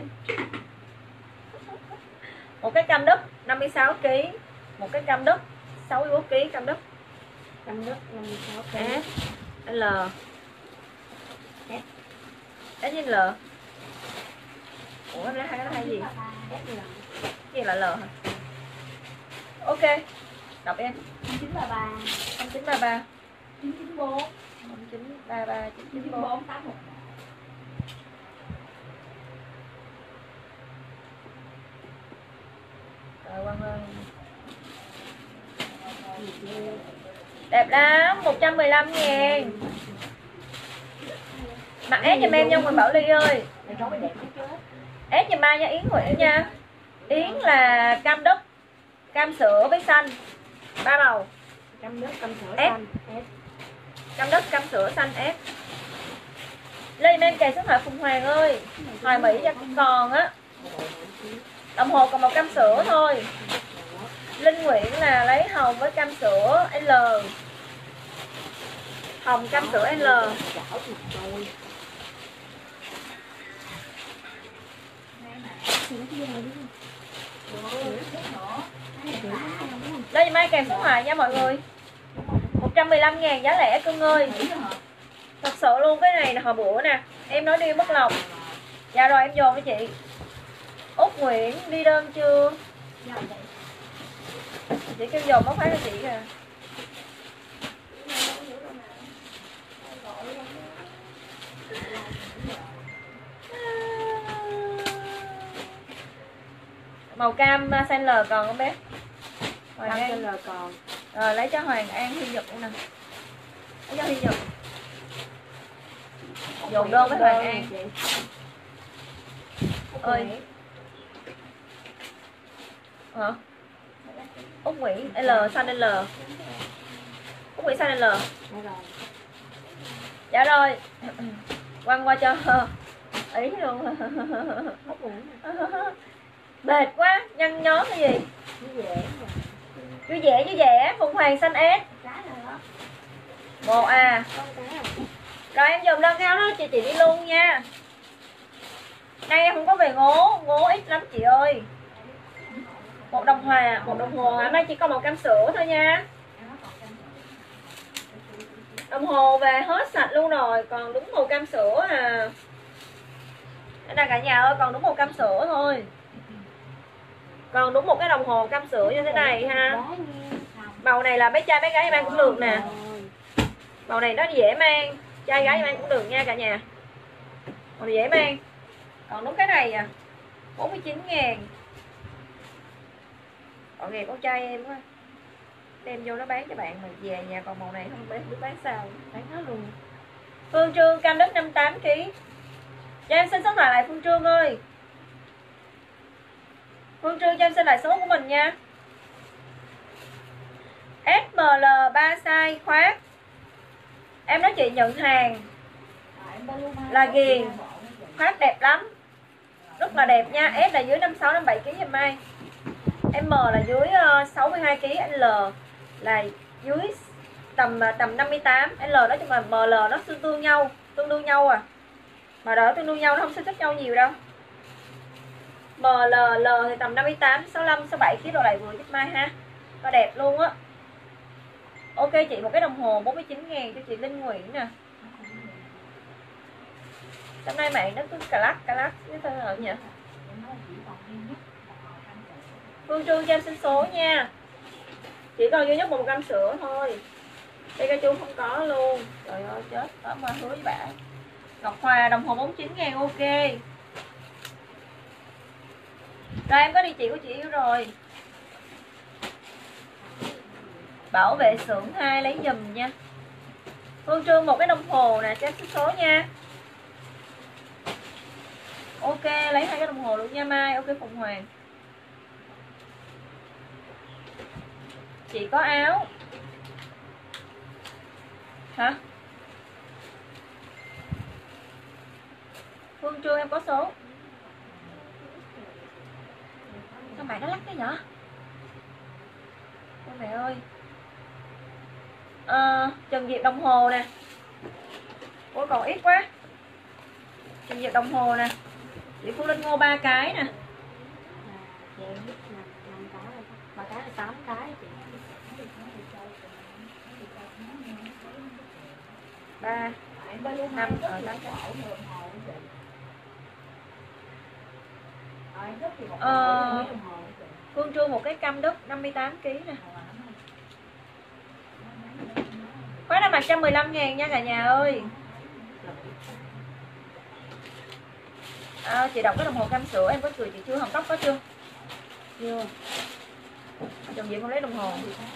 Một cái cam đất năm mươi sáu ký. Một cái cam đất sáu mươi mốt ký cam đất. Cam đất năm mươi sáu ký. S L S S với L. Ủa em lấy hai cái hai gì? Cái gì là L hả? Ok. Đọc em. không chín ba ba không chín ba ba chín chín bốn không chín ba ba chín chín bốn tám một. Rồi Quang ơi. Đẹp lắm, một trăm mười lăm ngàn. Mặc S giùm em nha Quỳnh Bảo Ly ơi. S giùm ai nha Yến Nguyễn nha. Yến là cam đất, cam sữa với xanh. Ba màu. Cam đất, cam sữa S. xanh. Cam đất, cam sữa xanh ép. Lên em kèm số thoại Phùng Hoàng ơi. Hoài Mỹ cho còn á. Đồng hồ còn một cam sữa thôi. Linh Nguyễn là lấy hồng với cam sữa L. Hồng cam sữa L. Đây mai kèm số thoại nha mọi người. Một trăm mười lăm ngàn giá lẻ cưng ơi. Thật sự luôn, cái này là hồi bữa nè. Em nói đi mất lòng. Dạ rồi em dồn với chị. Út Nguyễn đi đơn chưa? Chị kêu dồn móc phát cho chị kìa. Màu cam xanh L còn không bé? Hoàng An xanh L còn. Rồi lấy cho Hoàng An Huy Nhật luôn nè. Lấy cho Huy Nhật. Dồn đơn với Hoàng An. Ơi. Hả? Út Nguyễn L xanh L. Út Nguyễn xanh L. Dạ rồi. Quăng qua cho ý luôn. Mệt quá, nhăn nhó cái gì? Vui vẻ vui vẻ, Phùng Hoàng xanh ép. Một à. Rồi em dùng đơn cao đó chị chị đi luôn nha. Nay em không có về ngố, ngố ít lắm chị ơi. Một đồng hòa, một đồng hồ hôm nay chỉ có một cam sữa thôi nha. Đồng hồ về hết sạch luôn rồi, còn đúng một cam sữa à. Đây là cả nhà ơi, còn đúng một cam sữa thôi. Còn đúng một cái đồng hồ cam sữa như thế này ha. Màu này là mấy trai mấy gái mang cũng được nè. Màu này nó dễ mang, trai gái mang cũng được nha cả nhà. Màu này dễ mang. Còn đúng cái này à, bốn mươi chín ngàn. Còn nghề con trai em quá. Đem vô nó bán cho bạn mà về nhà còn màu này không biết bán sao, bán hết luôn. Phương Trương cam đất năm mươi tám ki lô gam. Cho em xin số thoại lại Phương Trương ơi. Phương Trương cho em xin lại số của mình nha. ét em lờ ba size khoác. Em nói chị nhận hàng là ghiền. Khoác đẹp lắm, rất là đẹp nha. S là dưới năm mươi sáu năm mươi bảy ki lô gam giùm ai. M là dưới sáu mươi hai ki lô gam. L là dưới tầm tầm năm mươi tám. L đó nhưng mà em lờ nó tương tương nhau, tương đương nhau à. Mà đỡ tương đương nhau, nó không xích nhau nhiều đâu. M L L thì tầm năm mươi tám, sáu mươi lăm, sáu mươi bảy ki lô gam lại vừa giúp mai ha. Có đẹp luôn á. Ok chị, một cái đồng hồ bốn mươi chín ngàn cho chị Linh Nguyễn nè. Hôm nay mạng nó cứ cà lắc cà lắc với thôi rồi nhỉ. Phương Trương cho em xin số nha. Chỉ còn duy nhất một cam sữa thôi. Đây ca chu không có luôn. Trời ơi chết, đó mà hứa với bạn. Ngọc Hòa đồng hồ bốn mươi chín ngàn ok. Rồi em có địa chỉ của chị yêu rồi. Bảo vệ xưởng hai lấy giùm nha. Phương Trương một cái đồng hồ nè, cho em xin số nha. Ok, lấy hai cái đồng hồ luôn nha Mai. Ok Phùng Hoàng. Chị có áo hả? Phương Trương em có số. Sao mày nó lắc cái nhỏ? Ôi mẹ ơi. à, Trần Diệp đồng hồ nè. Ôi còn ít quá. Trần Diệp đồng hồ nè. Chị Phương Linh Ngô ba cái nè. ba cái là tám cái chị. ba năm ở tám cái. Ờ, Phương Trương một cái cam đất năm mươi tám ki lô gam nè. Khóa nó một trăm mười lăm ngàn nha cả nhà ơi. À, chị đọc cái đồng hồ cam sữa em có cười chị chưa? Hồng tóc có chưa? Chưa. Chồng chị không lấy đồng hồ.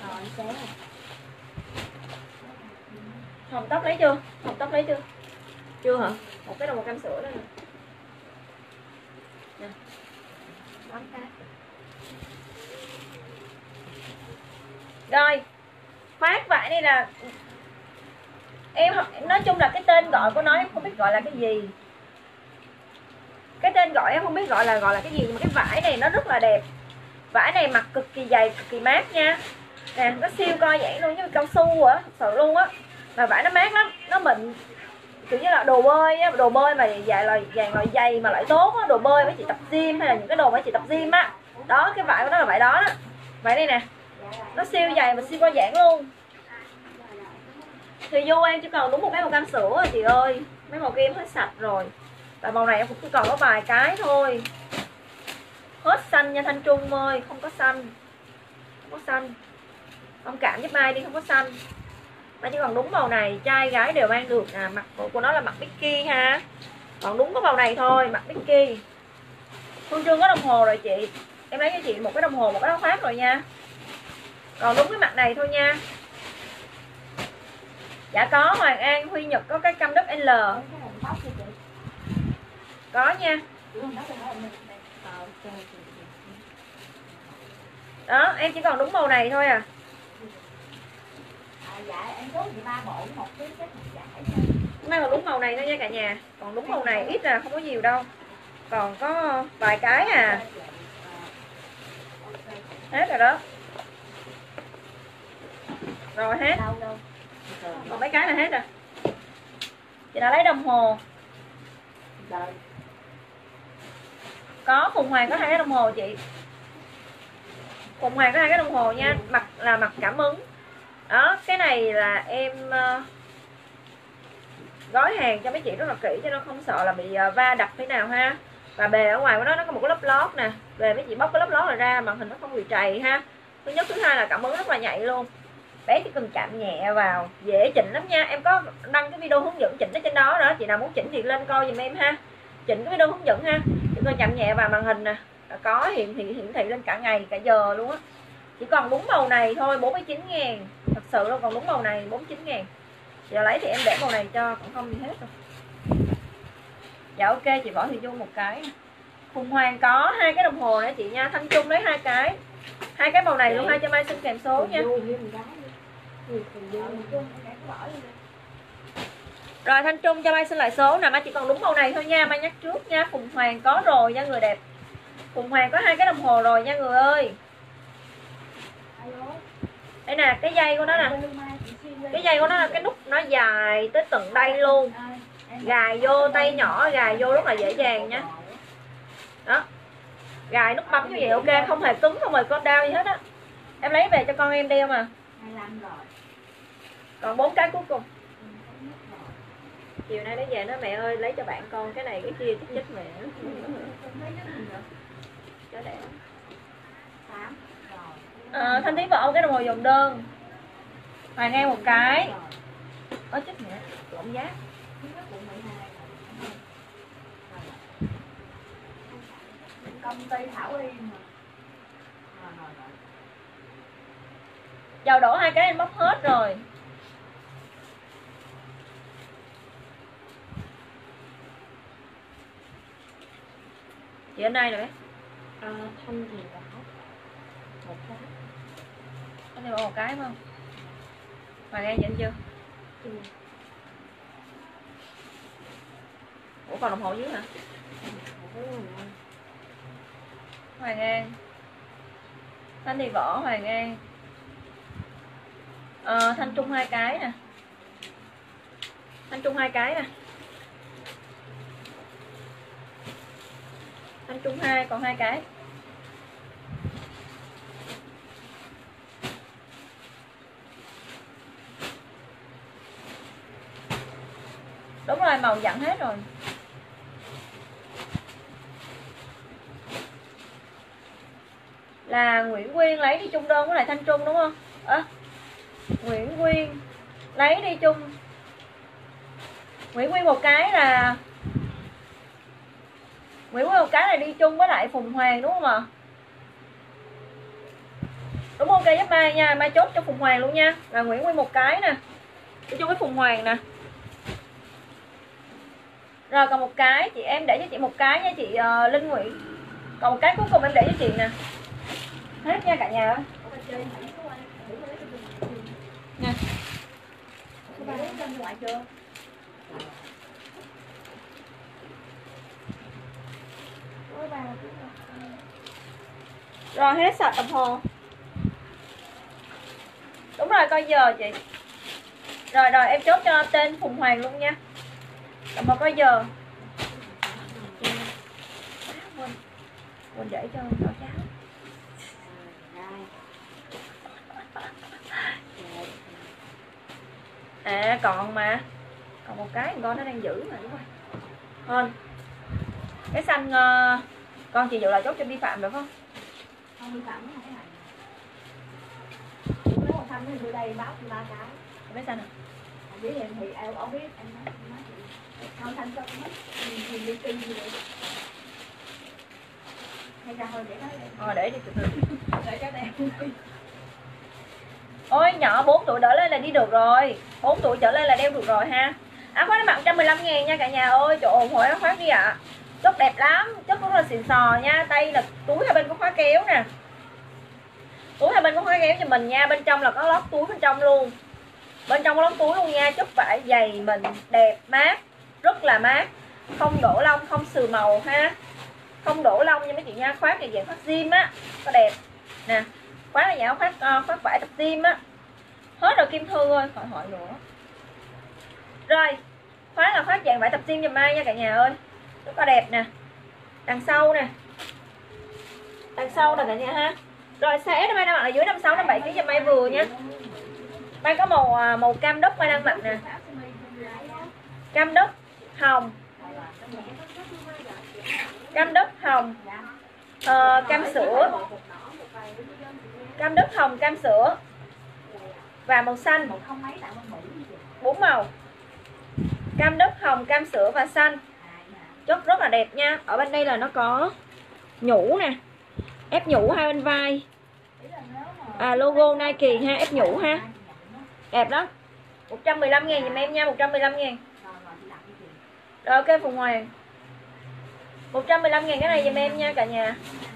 Hồng tóc lấy chưa? Hồng tóc lấy chưa? Chưa hả? Một cái đồng hồ cam sữa đó nè. Nè. tám cái. Rồi. Khoác vải này là Em nói chung là cái tên gọi của nó em không biết gọi là cái gì. Cái tên gọi em không biết gọi là gọi là cái gì, nhưng mà cái vải này nó rất là đẹp. Vải này mặc cực kỳ dày, cực kỳ mát nha. Nè, nó siêu co giãn luôn, như cao su á, thật sự luôn á. Mà vải nó mát lắm, nó mịn. Kiểu như là đồ bơi á, đồ bơi mà dài loại dài loại dày mà loại tốt á, đồ bơi mấy chị tập gym hay là những cái đồ mấy chị tập gym á. Đó, cái vải của nó là vải đó đó. Vải đây nè. Nó siêu dày mà siêu co giãn luôn. Thì vô em chỉ còn đúng một cái màu cam sữa rồi chị ơi. Mấy màu kia em hết sạch rồi. Và màu này em cũng chỉ còn có vài cái thôi. Hết xanh nha Thanh Trung ơi, không có xanh. Không có xanh. Thông cảm giúp Mai đi, không có xanh. Mà chỉ còn đúng màu này, trai gái đều mang được nè. Mặt của nó là mặt Mickey ha. Còn đúng có màu này thôi, mặt Mickey. Phương Trương có đồng hồ rồi chị. Em lấy cho chị một cái đồng hồ, một cái áo khoác rồi nha. Còn đúng cái mặt này thôi nha. Dạ có, Hoàng An, Huy Nhật có cái căm đất L. Có nha. Đó, em chỉ còn đúng màu này thôi à. Dạ em có chị ba bộ một cái cái giải. May còn đúng màu này thôi nha cả nhà. Còn đúng màu này ít là không có nhiều đâu. Còn có vài cái à. Hết rồi đó. Rồi hết. Còn mấy cái là hết rồi. Chị đã lấy đồng hồ. Có, Phùng Hoàng có hai cái đồng hồ chị. Phùng Hoàng có hai cái đồng hồ nha. Mặt là mặt cảm ứng. Đó, cái này là em uh, gói hàng cho mấy chị rất là kỹ cho nó không sợ là bị uh, va đập thế nào ha. Và bề ở ngoài của nó nó có một cái lớp lót nè. Về mấy chị bóc cái lớp lót này ra màn hình nó không bị trầy ha. Thứ nhất, thứ hai là cảm ứng rất là nhạy luôn. Bé chỉ cần chạm nhẹ vào, dễ chỉnh lắm nha. Em có đăng cái video hướng dẫn chỉnh ở trên đó đó. Chị nào muốn chỉnh thì lên coi giùm em ha. Chỉnh cái video hướng dẫn ha. Chỉ cần chạm nhẹ vào màn hình nè, có hiển thị hiển thị lên cả ngày cả giờ luôn á. Chỉ còn đúng màu này thôi, bốn mươi chín ngàn. Thật sự luôn, còn đúng màu này bốn mươi chín ngàn. Giờ lấy thì em để màu này cho, còn không gì hết rồi. Dạ ok, chị Võ Thị Du một cái. Phùng Hoàng có hai cái đồng hồ nữa chị nha. Thanh Trung lấy hai cái. Hai cái màu này luôn, hai cho Mai xin kèm số nha. Rồi Thanh Trung cho Mai xin lại số nè. Mai chỉ còn đúng màu này thôi nha. Mai nhắc trước nha. Phùng Hoàng có rồi nha người đẹp. Phùng Hoàng có hai cái đồng hồ rồi nha người ơi. Đây nè, cái dây của nó nè. Cái dây của nó là cái nút nó dài tới tận đây luôn. Gài vô tay nhỏ, gài vô rất là dễ dàng nha. Đó. Gài nút bấm như vậy ok, không hề cứng, không hề có đau gì hết á. Em lấy về cho con em đeo mà. Còn bốn cái cuối cùng. Chiều nay nó về nó mẹ ơi lấy cho bạn con cái này cái kia chết chết mẹ. Cho đẹp. À, Thanh Thí Võ cái đồng hồ dòng đơn. Hoàng An một cái. Ớ chết mẹ, lộn giá. Công ty Thảo Yên. Dầu đổ hai cái em bóc hết rồi. Chị ở đây rồi đấy. À, Thanh gì đó. Một cái. Anh này bỏ một cái không? Hoàng An nhận chưa? Ừ. Ủa còn đồng hồ dưới hả? Hoàng An. Thanh thì Võ, Hoàng An. Ờ, Thanh Trung hai cái nè. Thanh Trung hai cái nè. Thanh Trung hai còn hai cái. Đúng rồi, màu dặn hết rồi. Là Nguyễn Quyên lấy đi chung đơn với lại Thanh Trung đúng không? À, Nguyễn Quyên lấy đi chung. Nguyễn Quyên một cái là Nguyễn Quyên một cái là đi chung với lại Phùng Hoàng đúng không ạ? Đúng ok giúp Mai nha, Mai chốt cho Phùng Hoàng luôn nha. Là Nguyễn Quyên một cái nè. Đi chung với Phùng Hoàng nè. Rồi còn một cái chị em để cho chị một cái nha chị uh, Linh Nguyễn. Còn một cái cuối cùng em để cho chị nè. Hết nha cả nhà ơi. Nè. Cô ba lấy chân ngoại chưa? Rồi hết sạch đồng hồ. Đúng rồi, coi giờ chị. Rồi rồi em chốt cho tên Phùng Hoàng luôn nha. Đồng hồ coi giờ. Quên, quên để cho cho cháu. À còn mà. Còn một cái con nó đang giữ mà đúng rồi. Hơn. Cái xanh uh, con chị Dụ là chốt cho vi phạm được không? Không vi phạm cái này. Nếu mà xanh thì đây báo ba cái. Cái xanh à? Biết em thì em không biết em nói em nói chị. Không xanh cho hết. Gì đi kinh gì vậy? Hay ra thôi để đó. Ờ để đi từ từ. Để cho em. Ôi nhỏ bốn tuổi đỡ lên là đi được rồi. bốn tuổi trở lên là đeo được rồi ha. Áo khoác nó mặc một trăm mười lăm ngàn nha cả nhà ơi. Trời ơi hỏi áo khoác đi ạ. À. Chất đẹp lắm, chất rất là xịn sò nha. Tay là túi hai bên có khóa kéo nè. Túi hai bên có khóa kéo cho mình nha. Bên trong là có lót túi bên trong luôn. Bên trong có lót túi luôn nha. Chất vải dày mình đẹp mát. Rất là mát. Không đổ lông, không sừ màu ha. Không đổ lông nha mấy chị nha. Khoác này dạng khoác gym á. Có đẹp nè. Khoác là dạng khoác, uh, khoác vải tập gym á. Hết rồi Kim Thư ơi, khỏi hỏi nữa. Rồi khoác là khoác dạng vải tập gym giùm ai nha cả nhà ơi. Rất là đẹp nè. Đằng sau nè. Đằng sau nè cả nhà ha. Rồi size S mai đang mặc là dưới năm mươi sáu năm mươi bảy ký giùm ai vừa nha. Mai có màu màu cam đất mai đang mặc nè. Cam đất hồng. Cam đất hồng. Uh, cam sữa. Cam đất hồng, cam sữa. Và màu xanh. Bốn màu. Cam đất hồng, cam sữa và xanh. Chất rất là đẹp nha. Ở bên đây là nó có nhũ nè. Ép nhũ hai bên vai. À logo Nike ha, ép nhũ ha. Đẹp lắm. một trăm mười lăm ngàn giùm em nha, một trăm mười lăm ngàn. Rồi ok Phùng Hoàng. một trăm mười lăm ngàn cái này giùm em nha cả nhà.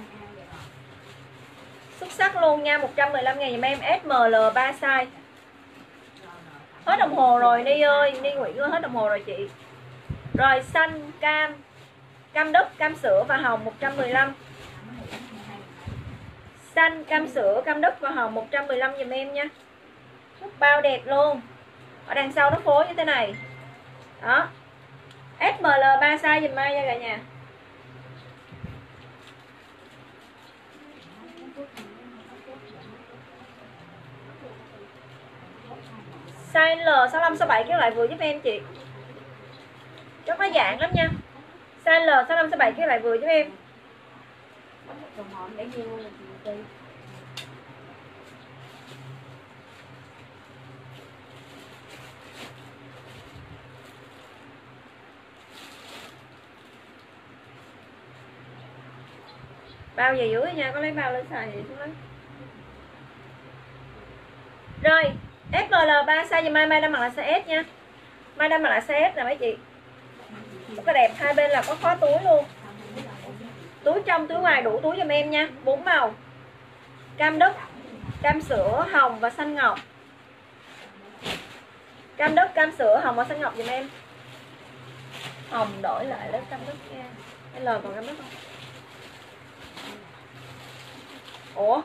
Xuất sắc luôn nha, một trăm mười lăm ngàn giùm em. S M L ba size. Hết đồng hồ rồi Ni ơi, Ni Nguyễn ơi, hết đồng hồ rồi chị. Rồi xanh, cam, cam đất, cam sữa và hồng một trăm mười lăm. Xanh, cam sữa, cam đất và hồng một trăm mười lăm giùm em nha. Bao đẹp luôn. Ở đằng sau nó phối như thế này. Đó. S M L ba size giùm ai nha cả nhà. Size L sáu lăm sáu bảy kéo lại vừa giúp em chị. Chất nó dạng lắm nha. Size L sáu lăm sáu bảy kéo lại vừa giúp em. Bao về dưới nha, có lấy bao lên xài vậy xuống lấy. Rồi S M L ba size giùm Mai. Mai đang mặc là size S nha. Mai đang mặc là size S nè mấy chị. Rất là đẹp, hai bên là có khóa túi luôn. Túi trong, túi ngoài đủ túi giùm em nha. Bốn màu. Cam đất, cam sữa, hồng và xanh ngọc. Cam đất, cam sữa, hồng và xanh ngọc giùm em. Hồng đổi lại lớp cam đất nha. L còn cam đất không? Ủa?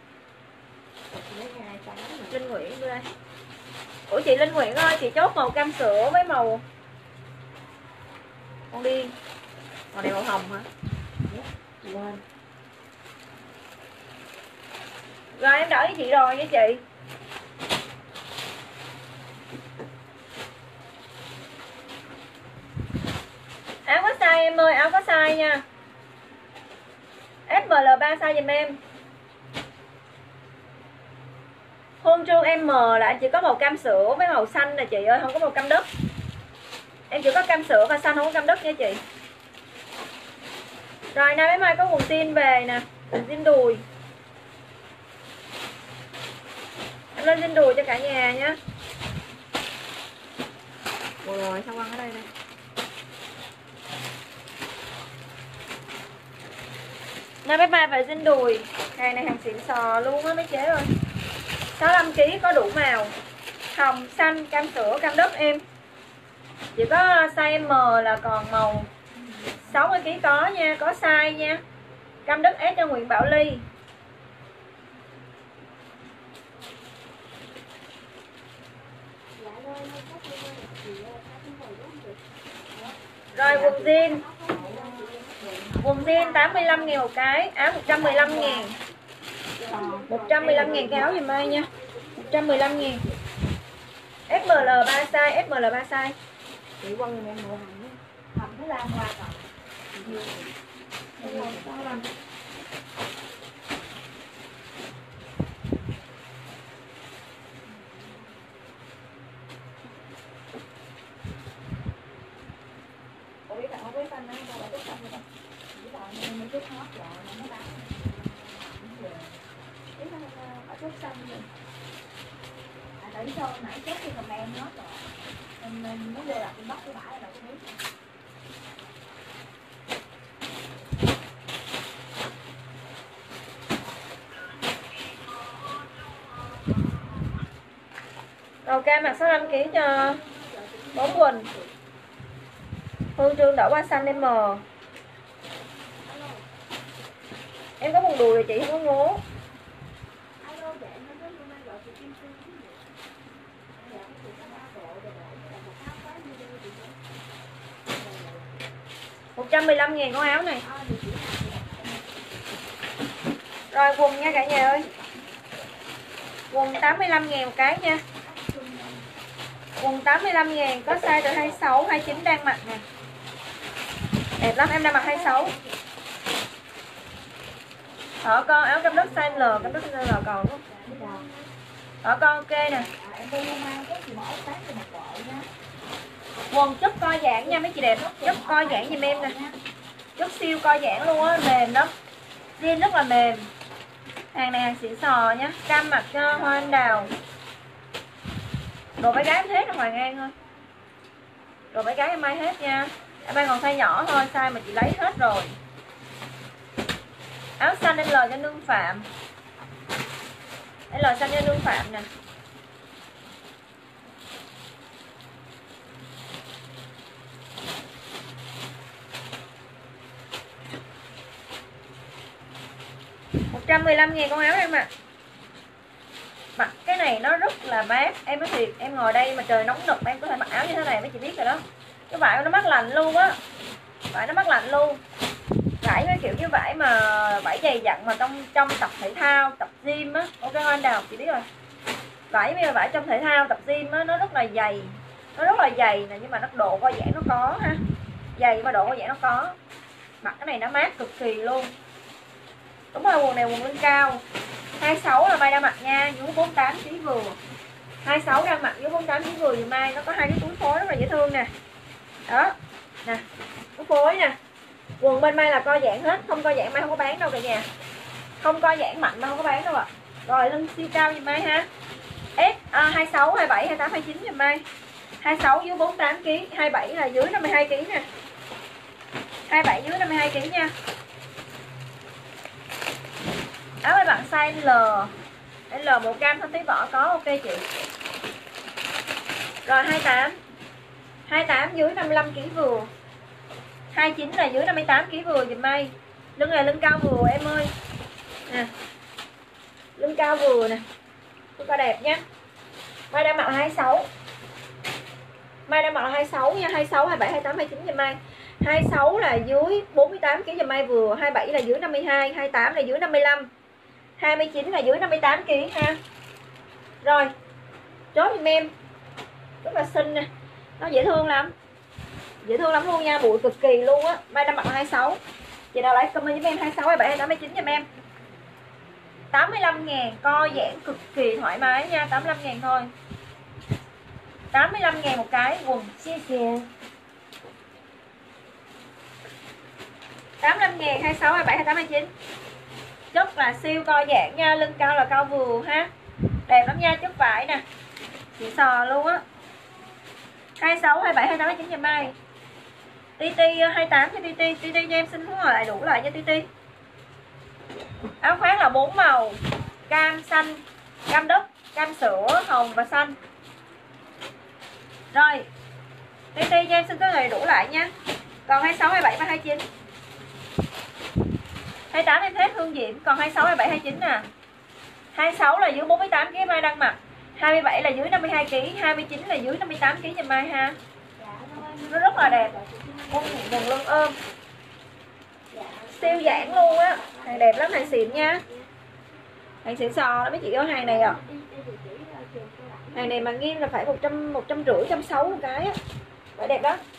Linh Nguyễn đưa đây. Ủa chị Linh Nguyễn ơi, chị chốt màu cam sữa với màu con đi. Màu này màu hồng hả? Quên. Rồi em đỡ với chị rồi nha chị. Áo có size em ơi, áo có size nha. S M L ba size giùm em. Hôn trương M là chỉ có màu cam sữa với màu xanh nè chị ơi, không có màu cam đất. Em chỉ có cam sữa và xanh, không có cam đất nha chị. Rồi nay mấy mai có quần jean về nè, quần jean đùi. Em lên jean đùi cho cả nhà nhé. Ôi rồi sao quăng ở đây đây. Nay mấy mai về jean đùi. Hàng này hàng xịn sò luôn á mấy chế ơi. sáu mươi lăm ký có đủ màu. hồng, xanh, cam sữa, cam đất em. Chỉ có size M là còn màu sáu mươi ki lô gam có nha, có size nha. Cam đất ép cho Nguyễn Bảo Ly. Rồi quần jean. Quần jean tám mươi lăm ngàn một cái, áo một trăm mười lăm ngàn. một trăm mười lăm ngàn cái áo dùm ai nha. một trăm mười lăm ngàn. ét em lờ ba size, ét em lờ ba size. Chị quăng giùm em bộ hàng nhé. Hầm nó lan qua rồi. Biết là không biết anh ấy đâu là chút xanh rồi. Chỉ là mấy chút hót rồi nó bán. Biết là ở chút xanh rồi. À tại sao nãy chết thì comment hết rồi. Nên nên nó vô là tôi bắt cái bãi là tôi biết. Đầu cam mặc sáu mươi lăm ki lô gam cho bốn quần. Hương Trương đỏ qua xanh em M. Em có quần đùi rồi chị, không có ngố. một trăm mười lăm ngàn con áo này. Rồi quần nha cả nhà ơi. Quần tám mươi lăm ngàn một cái nha. Quần tám mươi lăm ngàn có size từ hai mươi sáu, hai mươi chín đang mặc nè. Đẹp lắm, em đang mặc hai mươi sáu. Ở con áo cam đất size L, cam đất size L còn đúng không? Ở con ok nè. Quần chất co giãn nha mấy chị đẹp. Chất co giãn giùm em nè. Chất siêu co giãn luôn á, mềm lắm. Jean rất là mềm. Hàng này hàng xịn sò nhá. Cam mặc cho hoa anh đào. Đồ bé gái em hết là Hoàng An thôi. Đồ bé gái em may hết nha. Em may còn size nhỏ thôi, size mà chị lấy hết rồi. Áo xanh L cho Nương Phạm. L xanh cho Nương Phạm nè. một trăm mười lăm ngàn con áo em ạ. À. Mặc cái này nó rất là mát. Em nói thiệt, em ngồi đây mà trời nóng nực em có thể mặc áo như thế này mấy chị biết rồi đó. Cái vải nó mát lạnh luôn á. Vải nó mát lạnh luôn. Vải cái kiểu như vải mà vải dày dặn mà trong trong tập thể thao, tập gym á. Ok anh Đào chị biết rồi. Vải bây giờ vải trong thể thao, tập gym á, nó rất là dày. Nó rất là dày nè, nhưng mà nó độ co giãn nó có ha. Dày mà độ co giãn nó có. Mặc cái này nó mát cực kỳ luôn. Đúng rồi, quần này quần lưng cao. hai mươi sáu là Mai đang mặc nha, dưới bốn mươi tám ki lô gam vừa. hai mươi sáu đang mặc dưới bốn mươi tám ki lô gam vừa Mai, nó có hai cái túi phối rất là dễ thương nè. Đó. Nè, túi phối nè. Quần bên Mai là co giãn hết, không co giãn Mai không có bán đâu cả nhà. Không co giãn mạnh Mai không có bán đâu ạ. À. Rồi lưng siêu cao giùm Mai ha. S à, hai mươi sáu, hai mươi bảy, hai mươi tám, hai mươi chín giùm Mai. hai mươi sáu dưới bốn mươi tám ki lô gam, hai mươi bảy là dưới năm mươi hai ki lô gam nè. hai mươi bảy dưới năm mươi hai ki lô gam nha. Áo các bạn size L. L màu cam thân tí vỏ có ok chị. Rồi hai mươi tám. hai mươi tám dưới năm mươi lăm ki lô gam vừa. hai mươi chín là dưới năm mươi tám ki lô gam vừa dùm Mai. Lưng này lưng cao vừa em ơi. Nè. Lưng cao vừa nè. Rất là đẹp nhé. Mai đang mặc là hai mươi sáu. Mai đang mặc là hai mươi sáu nha, hai mươi sáu, hai mươi bảy, hai mươi tám, hai mươi chín dùm Mai. hai mươi sáu là dưới bốn mươi tám ki lô gam dùm Mai vừa, hai mươi bảy là dưới năm mươi hai, hai mươi tám là dưới năm mươi lăm. hai mươi chín là dưới năm mươi tám ki lô gam ha. Rồi. Chốt giùm em. Rất là xinh nè. Nó dễ thương lắm. Dễ thương lắm luôn nha, bụi cực kỳ luôn á. Mai đang mặc là hai mươi sáu. Chị nào lấy comment với em hai mươi sáu, hai mươi bảy, hai mươi tám, hai mươi chín giùm em. tám mươi lăm ngàn, co giãn cực kỳ thoải mái nha, tám mươi lăm ngàn thôi. tám mươi lăm ngàn một cái quần xia xìa. tám mươi lăm ngàn, hai mươi sáu, hai mươi bảy, hai mươi tám, hai mươi chín. Chất là siêu co giãn nha, lưng cao là cao vừa ha. Đẹp lắm nha, chất vải nè. Xịn sò luôn á. hai mươi sáu, hai mươi bảy, hai mươi tám, hai mươi chín giùm Mai. Ti Ti hai mươi tám cho Ti Ti, Ti Ti cho em xin hỏi lại đủ lại cho Ti Ti. Áo khoác là bốn màu: cam, xanh, cam đất, cam sữa, hồng và xanh. Rồi Ti Ti cho em xin số đầy đủ lại nha. Còn hai sáu, hai bảy và hai chín. hai tám em hết Hương Diễm. Còn hai sáu, hai bảy, hai chín nè. hai sáu là dưới bốn mươi tám ki lô gam Mai đang mặc. Hai mươi bảy là dưới năm mươi hai ki lô gam. Hai mươi chín là dưới năm mươi tám ki lô gam giùm Mai ha. Nó rất là đẹp. Quần lưng ôm. Siêu giãn luôn á. Hàng đẹp lắm, hàng xịn nha. Hàng xịn sò đó mấy chị ơi, hàng này à. Hàng này mà nghiêm là phải một trăm, một trăm rưỡi, một trăm sáu mươi một cái á. Phải đẹp đó.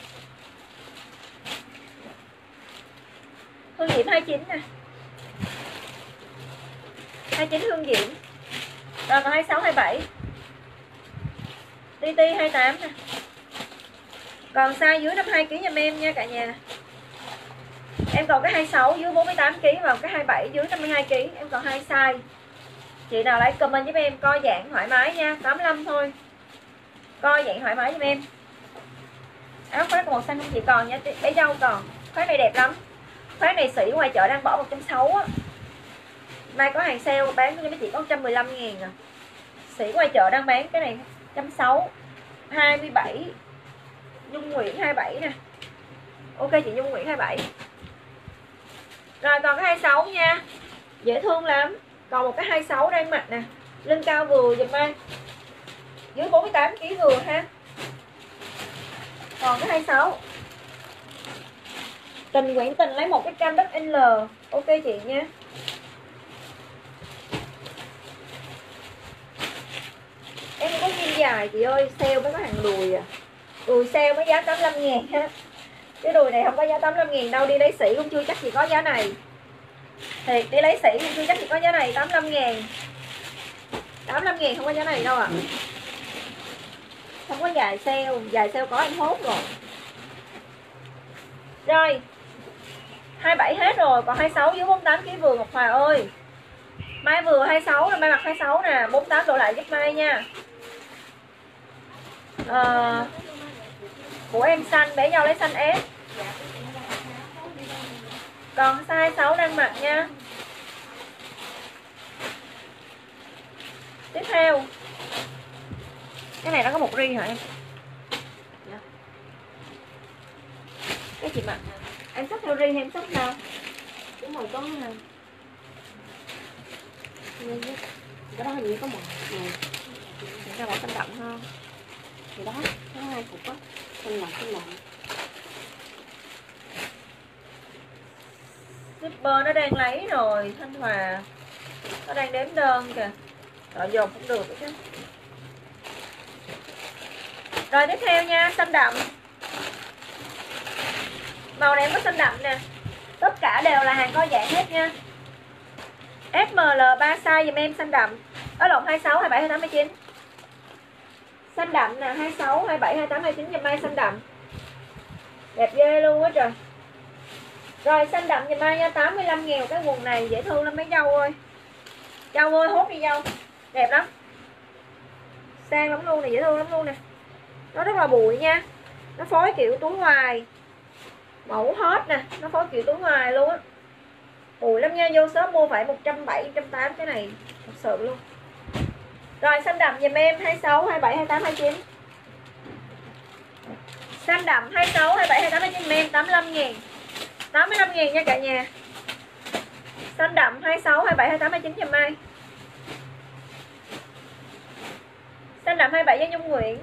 Hương Diễm hai chín nè. hai chín Hương Diễm. Rồi còn hai sáu, hai bảy. Ti Ti hai tám nè. Còn size dưới năm mươi hai ki lô gam giùm em nha cả nhà. Em còn cái hai mươi sáu dưới bốn mươi tám ki lô gam và cái hai mươi bảy dưới năm mươi hai ki lô gam. Em còn hai size. Chị nào lấy comment giúp em co giãn thoải mái nha, tám mươi lăm thôi. Co giãn thoải mái giúp em. Áo khoác màu xanh không chị còn nha, bé dâu còn. Khoác này đẹp lắm. Khoác này sỉ ngoài chợ đang bỏ một trăm sáu mươi á. Mai có hàng sale bán cho mấy chị có một trăm mười lăm ngàn à. Sỉ ngoài chợ đang bán cái này một trăm sáu mươi. hai mươi bảy Nhung Nguyễn hai mươi bảy nè. Ok chị Nhung Nguyễn hai mươi bảy. Rồi còn cái hai mươi sáu nha. Dễ thương lắm. Còn một cái hai mươi sáu đang mặc nè. Lưng cao vừa dùm Mai. Dưới bốn mươi tám ki lô gam vừa ha. Còn cái hai mươi sáu. Tình Nguyễn Tình lấy một cái cam đất L. Ok chị nha. Em có jean dài chị ơi. Sale mới có hàng đùi à. Đùi sale mới giá tám mươi lăm ngàn ha. Cái đùi này không có giá tám mươi lăm ngàn đâu. Đi lấy sỉ cũng chưa chắc chị có giá này. Thiệt đi lấy sỉ cũng chưa chắc chị có giá này. Tám mươi lăm ngàn. Tám mươi lăm ngàn không có giá này đâu ạ. À. Không có dài sale. Dài sale có em hốt rồi. Rồi hai mươi bảy hết rồi. Còn hai mươi sáu dưới bốn mươi tám ki lô gam vừa Ngọc Hòa ơi. Mai vừa hai mươi sáu là Mai mặc hai mươi sáu nè. bốn mươi tám độ lại giúp Mai nha. à, Của em xanh, bé dâu lấy xanh ép. Còn size hai mươi sáu đang mặc nha. Tiếp theo cái này nó có một ri hả em? Cái chị mặc em xách theo ri hay em xách sao? Đúng rồi, có cái đó hình như có một này. Ra bỏ xanh đậm hơn. Thì đó, có hai cục á. Xanh ngọt, xanh đậm. Shipper nó đang lấy rồi Thanh Hòa. Nó đang đếm đơn kìa. Rồi dồn cũng được chứ. Rồi tiếp theo nha, xanh đậm. Màu này em có xanh đậm nè. Tất cả đều là hàng co giãn hết nha. ét em lờ ba size dùm em xanh đậm. Ở lộn hai mươi sáu, hai mươi bảy, hai mươi tám, hai mươi chín. Xanh đậm nè, hai mươi sáu, hai mươi bảy, hai mươi tám, hai mươi chín dùm Mai xanh đậm. Đẹp ghê luôn á trời. Rồi xanh đậm dùm Mai nha, tám mươi lăm ngàn cái quần này dễ thương lắm mấy dâu ơi. Dâu ơi hốt đi dâu. Đẹp lắm. Sang lắm luôn nè, dễ thương lắm luôn nè. Nó rất là bụi nha. Nó phối kiểu túi ngoài. Mẫu hot nè, nó phối kiểu túi ngoài luôn á. Bụi lắm nha, vô shop mua phải một trăm bảy mươi, một trăm tám mươi cái này. Thật sự luôn. Rồi xanh đậm dùm em hai mươi sáu, hai mươi bảy, hai mươi tám, hai mươi chín. Xanh đậm hai mươi sáu, hai mươi bảy, hai mươi tám, hai mươi chín dùm em tám mươi lăm ngàn. tám mươi lăm ngàn nha cả nhà. Xanh đậm hai mươi sáu, hai mươi bảy, hai mươi tám, hai mươi chín dùm Mai. Xanh đậm hai mươi bảy cho Nhung Nguyễn.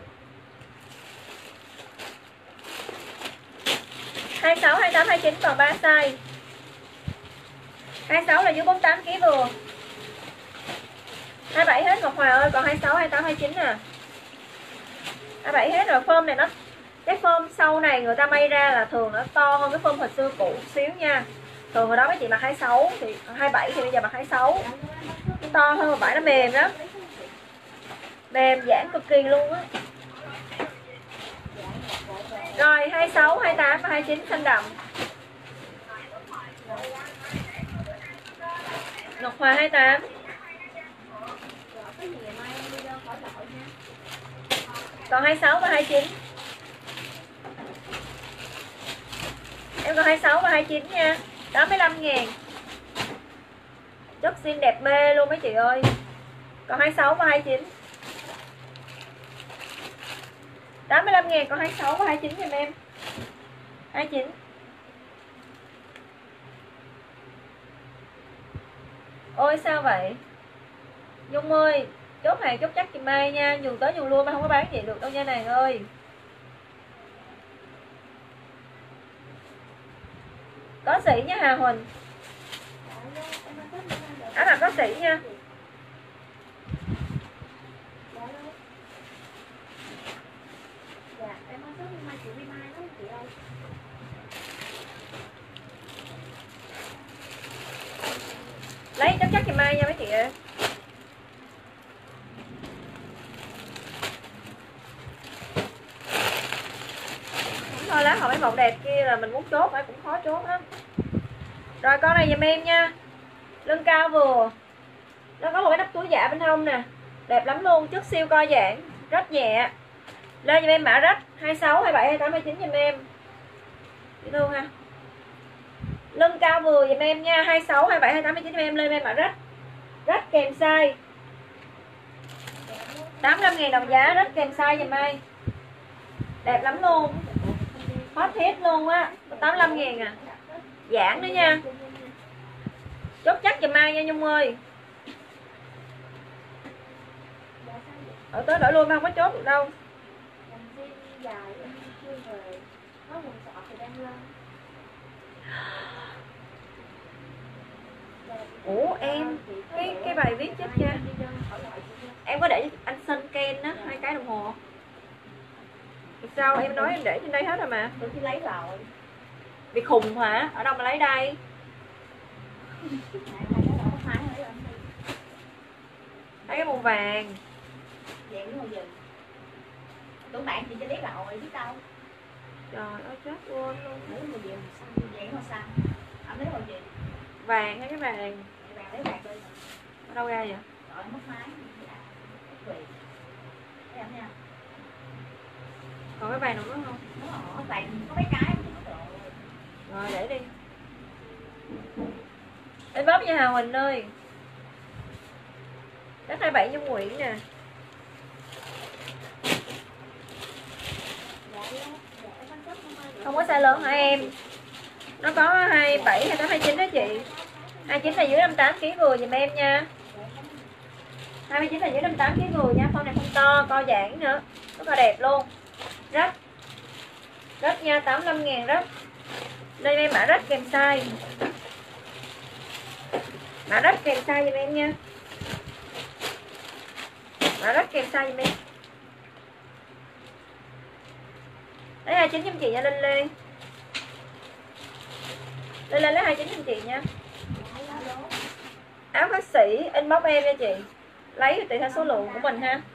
hai mươi sáu, hai mươi tám, hai mươi chín còn ba size. hai mươi sáu là dưới bốn mươi tám ki lô gam vừa. hai mươi bảy hết Ngọc Hòa ơi, còn hai mươi sáu, hai mươi tám, hai mươi chín nè. hai mươi bảy hết rồi. Phơm này nó, cái phơm sau này người ta may ra là thường nó to hơn cái phơm hồi xưa cũ xíu nha. Thường hồi đó mấy chị mặc hai mươi sáu thì hai mươi bảy thì bây giờ mặc hai mươi sáu. To hơn mà bãi nó mềm lắm. Mềm giãn cực kỳ luôn á. Rồi hai mươi sáu, hai mươi tám và hai mươi chín xanh đậm. Ngọc Hòa hai mươi tám. Còn hai mươi sáu và hai mươi chín. Em còn hai mươi sáu và hai mươi chín nha. tám mươi lăm ngàn. Chất xinh đẹp mê luôn mấy chị ơi. Còn hai mươi sáu và hai mươi chín. tám mươi lăm ngàn con hai mươi sáu và hai mươi chín giùm em. hai mươi chín. Ôi sao vậy Nhung ơi, chốt hàng chốt chắc chị Mai nha, nhường tới nhường luôn mà không có bán gì được đâu nha nàng ơi. Có sĩ nha Hà Huỳnh. Áo mặc có sĩ nha. Lấy chốt chắc chị Mai nha mấy chị ơi. Thôi lá họ mấy màu đẹp kia là mình muốn chốt phải cũng khó chốt lắm. Rồi con này giùm em nha. Lưng cao vừa. Nó có một cái nắp túi dạ bên hông nè. Đẹp lắm luôn, chất siêu co giãn, rất nhẹ. Lên giùm em mã rách hai mươi sáu, hai mươi bảy, hai mươi tám, hai mươi chín giùm em. Dễ thương ha. Lưng cao vừa giùm em nha, hai mươi sáu, hai mươi bảy, hai mươi tám, hai mươi chín giùm em. Lên em mã rách. Rách kèm size. tám mươi lăm ngàn đồng giá, rách kèm size giùm em. Đẹp lắm luôn. Hot hit luôn á, tám mươi lăm ngàn à. Giãn nữa nha. Chốt chắc giùm ai nha Nhung ơi. Ở tới đổi luôn mà không có chốt được đâu. Ủa em, cái cái bài viết chết nha. Em có để anh Sơn Ken á, hai cái đồng hồ. Sao em nói em để trên đây hết rồi mà. Tôi chỉ lấy rồi. Bị khùng hả? Ở đâu mà lấy đây? Thấy cái màu vàng. Vậy đúng không gì? Tưởng bạn thì chỉ lấy rồi chứ đâu. Trời ơi chết quên luôn. Lấy màu gì màu xanh, vậy màu xanh. Anh lấy màu gì? Vàng hay cái vàng? Vàng lấy vàng đi. Ở đâu ra vậy? Rồi mất máy. Thấy không nha? Còn cái vàng nào nữa không? Đúng rồi, vàng có mấy cái. Rồi để đi. Em bóp nha Hà Huỳnh ơi. Đất hai mươi bảy Dung Nguyễn nè. Không có size lớn hả em? Nó có hai mươi bảy, hai mươi tám, hai mươi chín đó chị. hai mươi chín là dưới năm mươi tám ki lô gam vừa giùm em nha. hai mươi chín là dưới năm mươi tám ki lô gam vừa nha. Con này không to, co giãn nữa. Rất là đẹp luôn. Rách. Rách nha, tám mươi lăm ngàn rách. Đây em mã rách kèm size. Mã rách kèm size giùm em nha. Mã rách kèm size giùm em. Lấy hai mươi chín giùm chị nha Linh Lê. Linh Lê lấy hai mươi chín giùm chị nha. Áo bác sĩ inbox em nha chị. Lấy tùy theo số lượng của mình ha.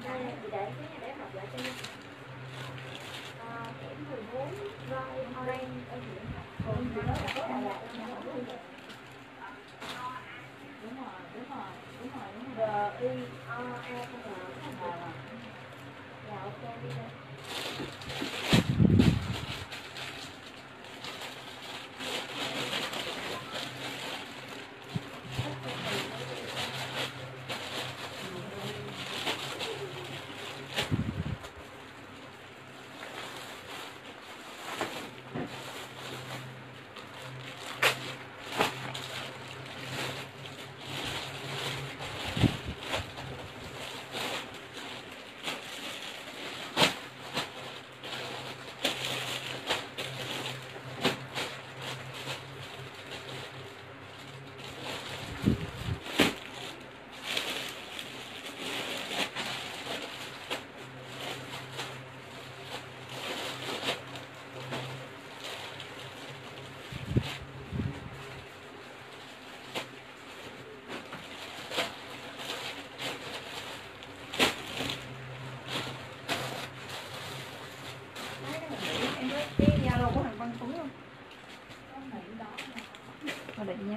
Thôi đợi nhé.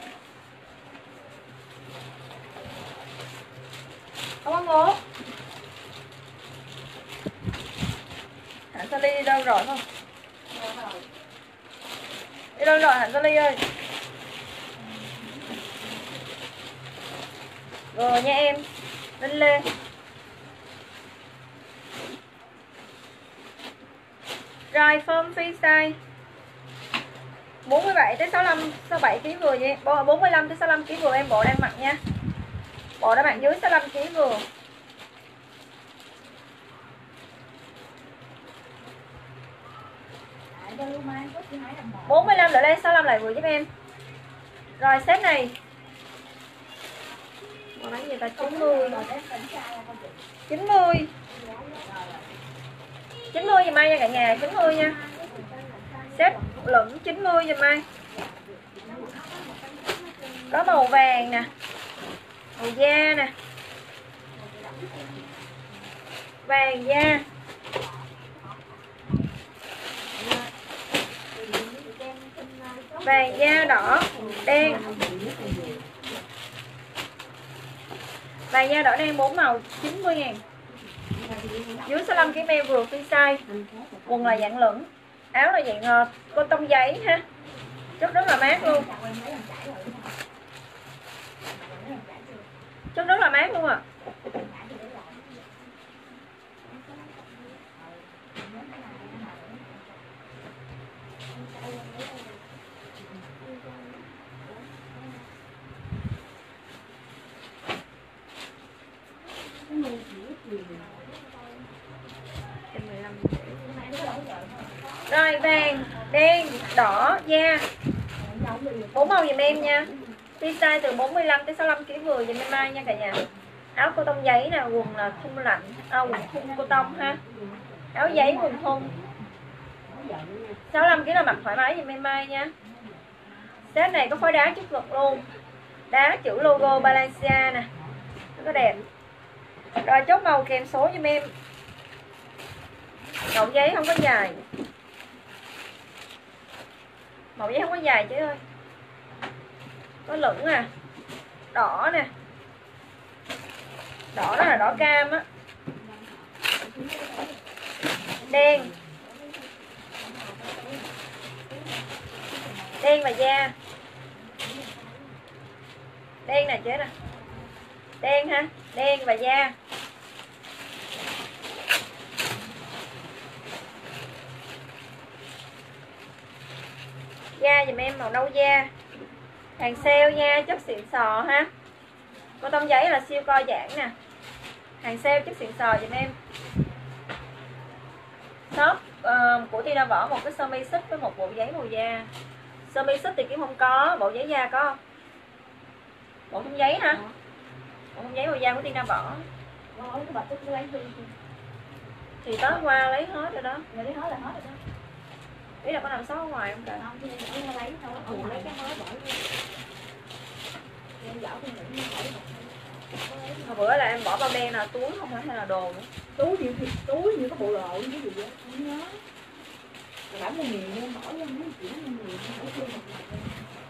Không có ngố. Hạnh Sally đi đâu rồi không? Đi đâu rồi Hạnh Sally ơi? Rồi nha em. Linh Lê. Rồi form free size bốn mươi bảy tới sáu mươi lăm, sáu mươi bảy ký vừa vậy. bốn mươi lăm tới sáu mươi lăm ký vừa em bộ đang mặc nha. Bộ đã mặc dưới sáu mươi lăm ký vừa. bốn mươi lăm đổ lên sáu mươi lăm lại vừa giúp em. Rồi set này. Bộ bán gì ta chín mươi. chín mươi. chín mươi giùm ai nha cả nhà, chín mươi nha. Set lửng chín mươi giùm ai. Có màu vàng nè, màu da nè, vàng da, vàng da đỏ đen, vàng da đỏ đen bốn màu chín mươi ngàn. Dưới sáu mươi lăm ký em vừa free size. Quần là dạng lửng, áo là dạng uh, cô tông giấy ha, rất rất là mát luôn, rất rất là mát luôn à. Rồi vàng, đen, đỏ, da bốn màu giùm em nha. Free size từ bốn mươi lăm tới sáu mươi lăm ký vừa giùm em ai nha cả nhà. Áo cô tông giấy nè, quần là thun lạnh, à, quần thun cô tông ha. Áo giấy quần thun. sáu mươi lăm ký là mặc thoải mái giùm em ai nha. Set này có phối đá chất lực luôn. Đá chữ logo Balenciaga nè. Rất đẹp. Rồi chốt màu kèm số giùm em. Màu giấy không có dài. Màu giấy không có dài chứ ơi. Có lửng à. Đỏ nè. Đỏ đó là đỏ cam á. Đen. Đen và da. Đen nè chế nè. Đen ha. Đen và da. Da dùm em màu nâu da. Hàng sale nha, chất xịn sò ha. Cô tông giấy là siêu co giãn nè. Hàng sale chất xịn sò dùm em. Shop uh, của Tina Võ một cái sơ mi xích với một bộ giấy màu da. Sơ mi xích thì kiếm không có, bộ giấy da có không? Bộ không giấy hả? Bộ không giấy màu da của Tina Võ. Thì tới qua lấy hết rồi đó. Lấy hết là hết rồi đó. Ý là có nằm sót ở ngoài không kìa? Không, thì lấy lấy thôi. Ừ, lấy cái mới bỏ vô. Em dạo thì nghĩ bỏ vô. Hồi bữa là em bỏ bao đen là túi không phải hay là đồ nữa? Túi gì thì túi như có bộ lộ cái gì vậy? Không nhớ. Rồi bảo mua nhiều em bỏ vô mấy chuyện mua nhiều bỏ vô một mặt.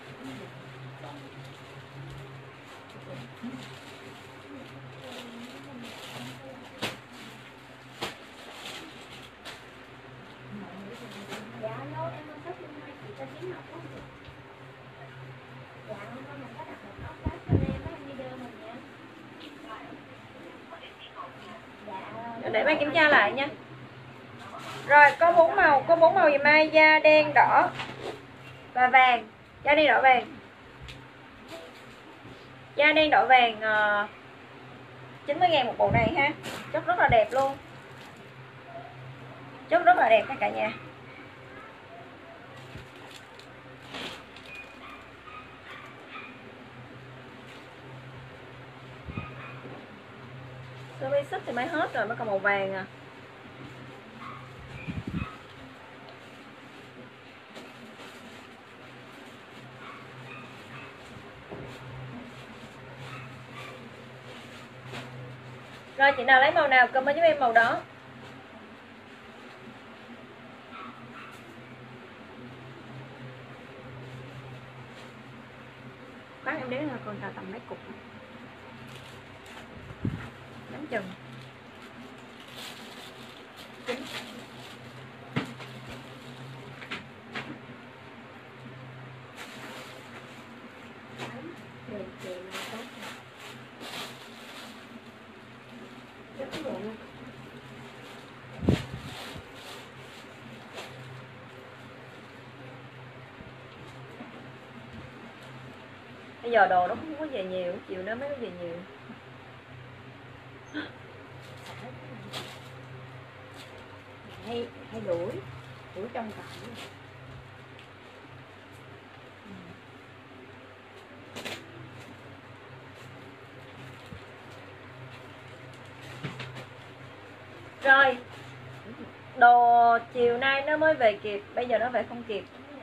Để mai kiểm tra lại nha. Rồi có bốn màu, có bốn màu dùm ai. Da đen đỏ và vàng. Da đen đỏ vàng. Da đen đỏ vàng uh, chín mươi ngàn một bộ này ha. Chất rất là đẹp luôn. Chất rất là đẹp các cả nhà. Sơ mi xích thì mới hết rồi, mới còn màu vàng à. Rồi chị nào lấy màu nào comment giúp em màu đó. Khoác em đếm là còn tầm mấy cục. Nắm chừng. Bây giờ đồ nó không có về nhiều, chiều nó mới có về nhiều. hay hay đuổi đuổi trong cọng. Rồi đồ chiều nay nó mới về kịp, bây giờ nó về không kịp.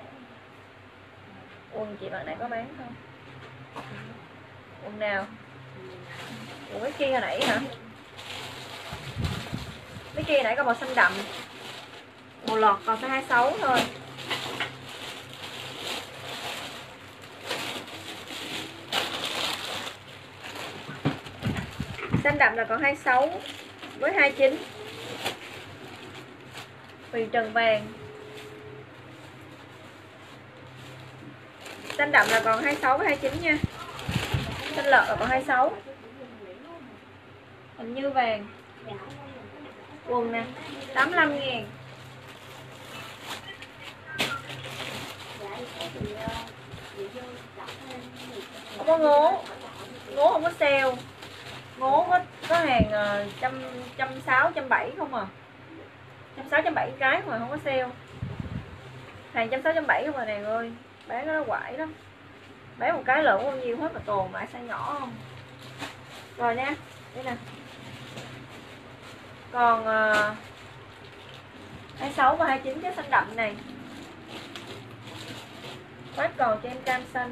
Quần chị bạn này có bán không? Quần nào? Quần cái kia hồi nãy hả? Cái kia nãy có màu xanh đậm, một lọt còn size hai mươi sáu thôi. Xanh đậm là còn hai mươi sáu với hai mươi chín. Huyền trần vàng. Xanh đậm là còn hai mươi sáu với hai mươi chín nha. Xanh lợn là còn hai mươi sáu. Hình như vàng. Quần nè, tám mươi lăm ngàn. Không có ngố. Ngố không có sale. Ngố có, có hàng trăm trăm sáu trăm bảy không à. Trăm sáu trăm bảy cái mà không có sale. Hàng trăm sáu trăm bảy không à nàng ơi. Bán nó quải lắm. Bán một cái lượng bao nhiêu hết mà tồn lại size nhỏ không. Rồi nha. Đây nè. Còn uh, hai mươi sáu và hai mươi chín cái xanh đậm này. Phát còn cho em cam xanh.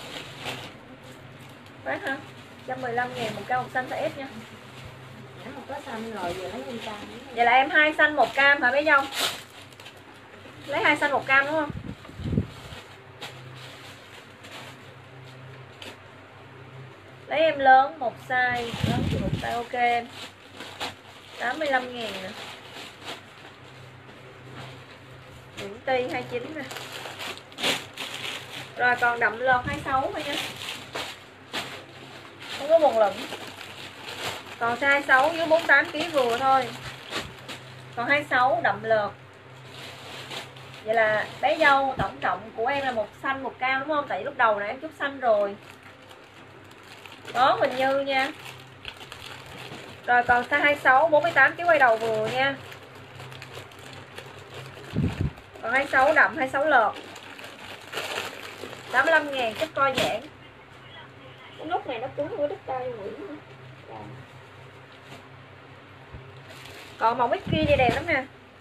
Phát ha. một trăm mười lăm ngàn một cao một xanh size S nha. Không có xanh rồi giờ lấy em cam. Vậy là em hai xanh một cam hả bé dâu? Lấy hai xanh một cam đúng không? Lấy em lớn một size, lớn chỉ một size ok em. tám mươi lăm ngàn nè. Những ti hai mươi chín nè. Rồi còn đậm lợt hai mươi sáu thôi nha. Không có quần lửng. Còn size hai mươi sáu dưới bốn mươi tám ki lô gam vừa thôi. Còn hai mươi sáu đậm lợt. Vậy là bé dâu tổng cộng của em là một xanh một cam đúng không? Tại vì lúc đầu này em chút xanh rồi. Đó Huỳnh Như nha. Rồi còn size hai mươi sáu bốn mươi tám ki lô gam quay đầu vừa nha. Còn hai mươi sáu đậm hai mươi sáu lợt. tám mươi lăm ngàn chất co giãn. Cái nút này nó cứng của đứt tay Nguyễn. Còn màu Mickey này đẹp lắm nè.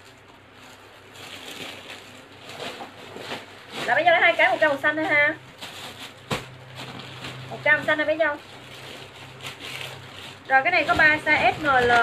Là bây giờ lấy hai cái một cam màu xanh thôi ha. Một cam xanh ha bé dâu. Rồi cái này có ba size S M L.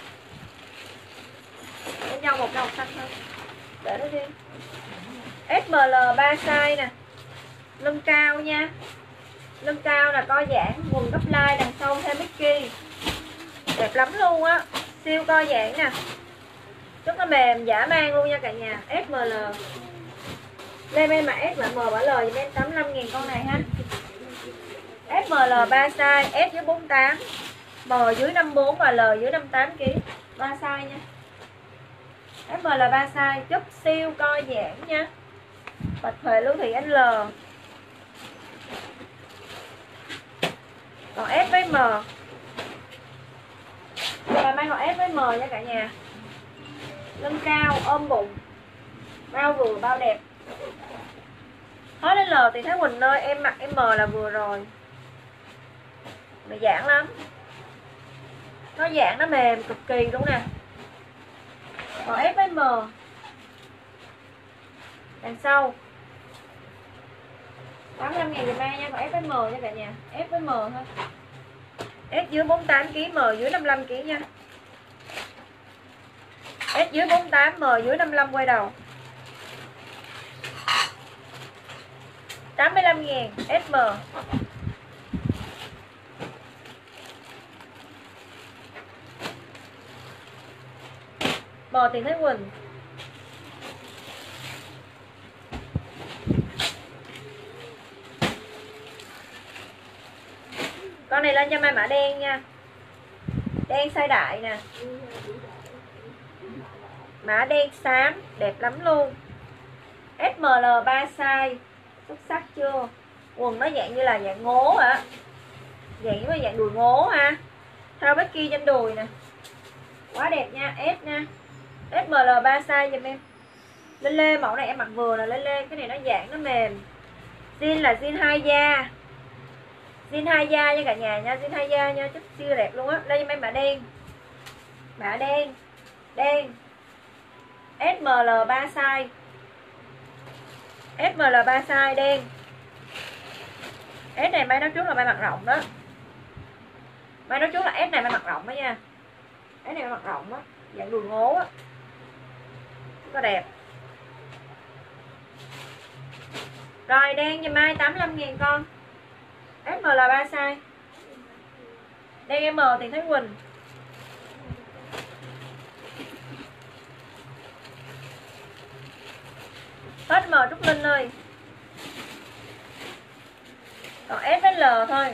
Với nhau một cam màu xanh thôi. Để nó đi. S M L ba size nè. Lưng cao nha. Lưng cao là co giãn, quần gấp lai đằng sau thêm Mickey. Đẹp lắm luôn á. Siêu co giãn nè. Rất là mềm, dã man luôn nha cả nhà. S M L. Lên em mà S và M bả L thì em tám mươi lăm ngàn con này ha. S M L ba size, S dưới bốn mươi tám, M dưới năm mươi bốn và L dưới năm mươi tám ki lô gam. ba size nha. S M L ba size, chút siêu co giãn nha. Bạch Huệ Lưu Thị L. Còn S với M. Và mang còn S với M nha cả nhà. Lưng cao, ôm bụng. Bao vừa, bao đẹp. Hết đến L thì Thái Quỳnh ơi, em mặc M là vừa rồi. Mà giãn lắm. Nó giãn, nó mềm cực kỳ đúng nè. Còn S với M. Đằng sau tám mươi lăm ngàn dùm em nha. Còn S với M nha cả nhà. S với M thôi. S dưới bốn mươi tám ki lô gam, M dưới năm mươi lăm ki lô gam nha. S dưới bốn mươi tám, M dưới năm mươi lăm quay đầu. tám mươi lăm ngàn S M. Bò tiền Thái Quỳnh. Con này lên cho mai mã đen nha. Đen size đại nè. Mã đen xám đẹp lắm luôn. S M L ba size. Xuất sắc chưa? Quần nó dạng như là dạng ngố hả, dạng như là dạng đùi ngố ha. Theo Becky trên đùi nè, quá đẹp nha. S nha, ét em lờ ba size giùm em. Lê Lê mẫu này em mặc vừa là Lê Lê, cái này nó dạng nó mềm. Jean là jean hai da, jean hai da nha cả nhà nha, jean hai da nha, chất siêu đẹp luôn á. Đây giùm em mã đen, mã đen đen ét em lờ ba size, ét em lờ ba size đen. S này may nói trước là may mặc rộng đó, may nói trước là S này may mặc rộng đó nha, S này may mặc rộng á, dạng đùi ngố á, có đẹp. Rồi đen cho mai tám mươi lăm ngàn con, ét em lờ ba size, đen M Tiền Thắng Quỳnh. Hết M Trúc Linh ơi, còn S với L thôi.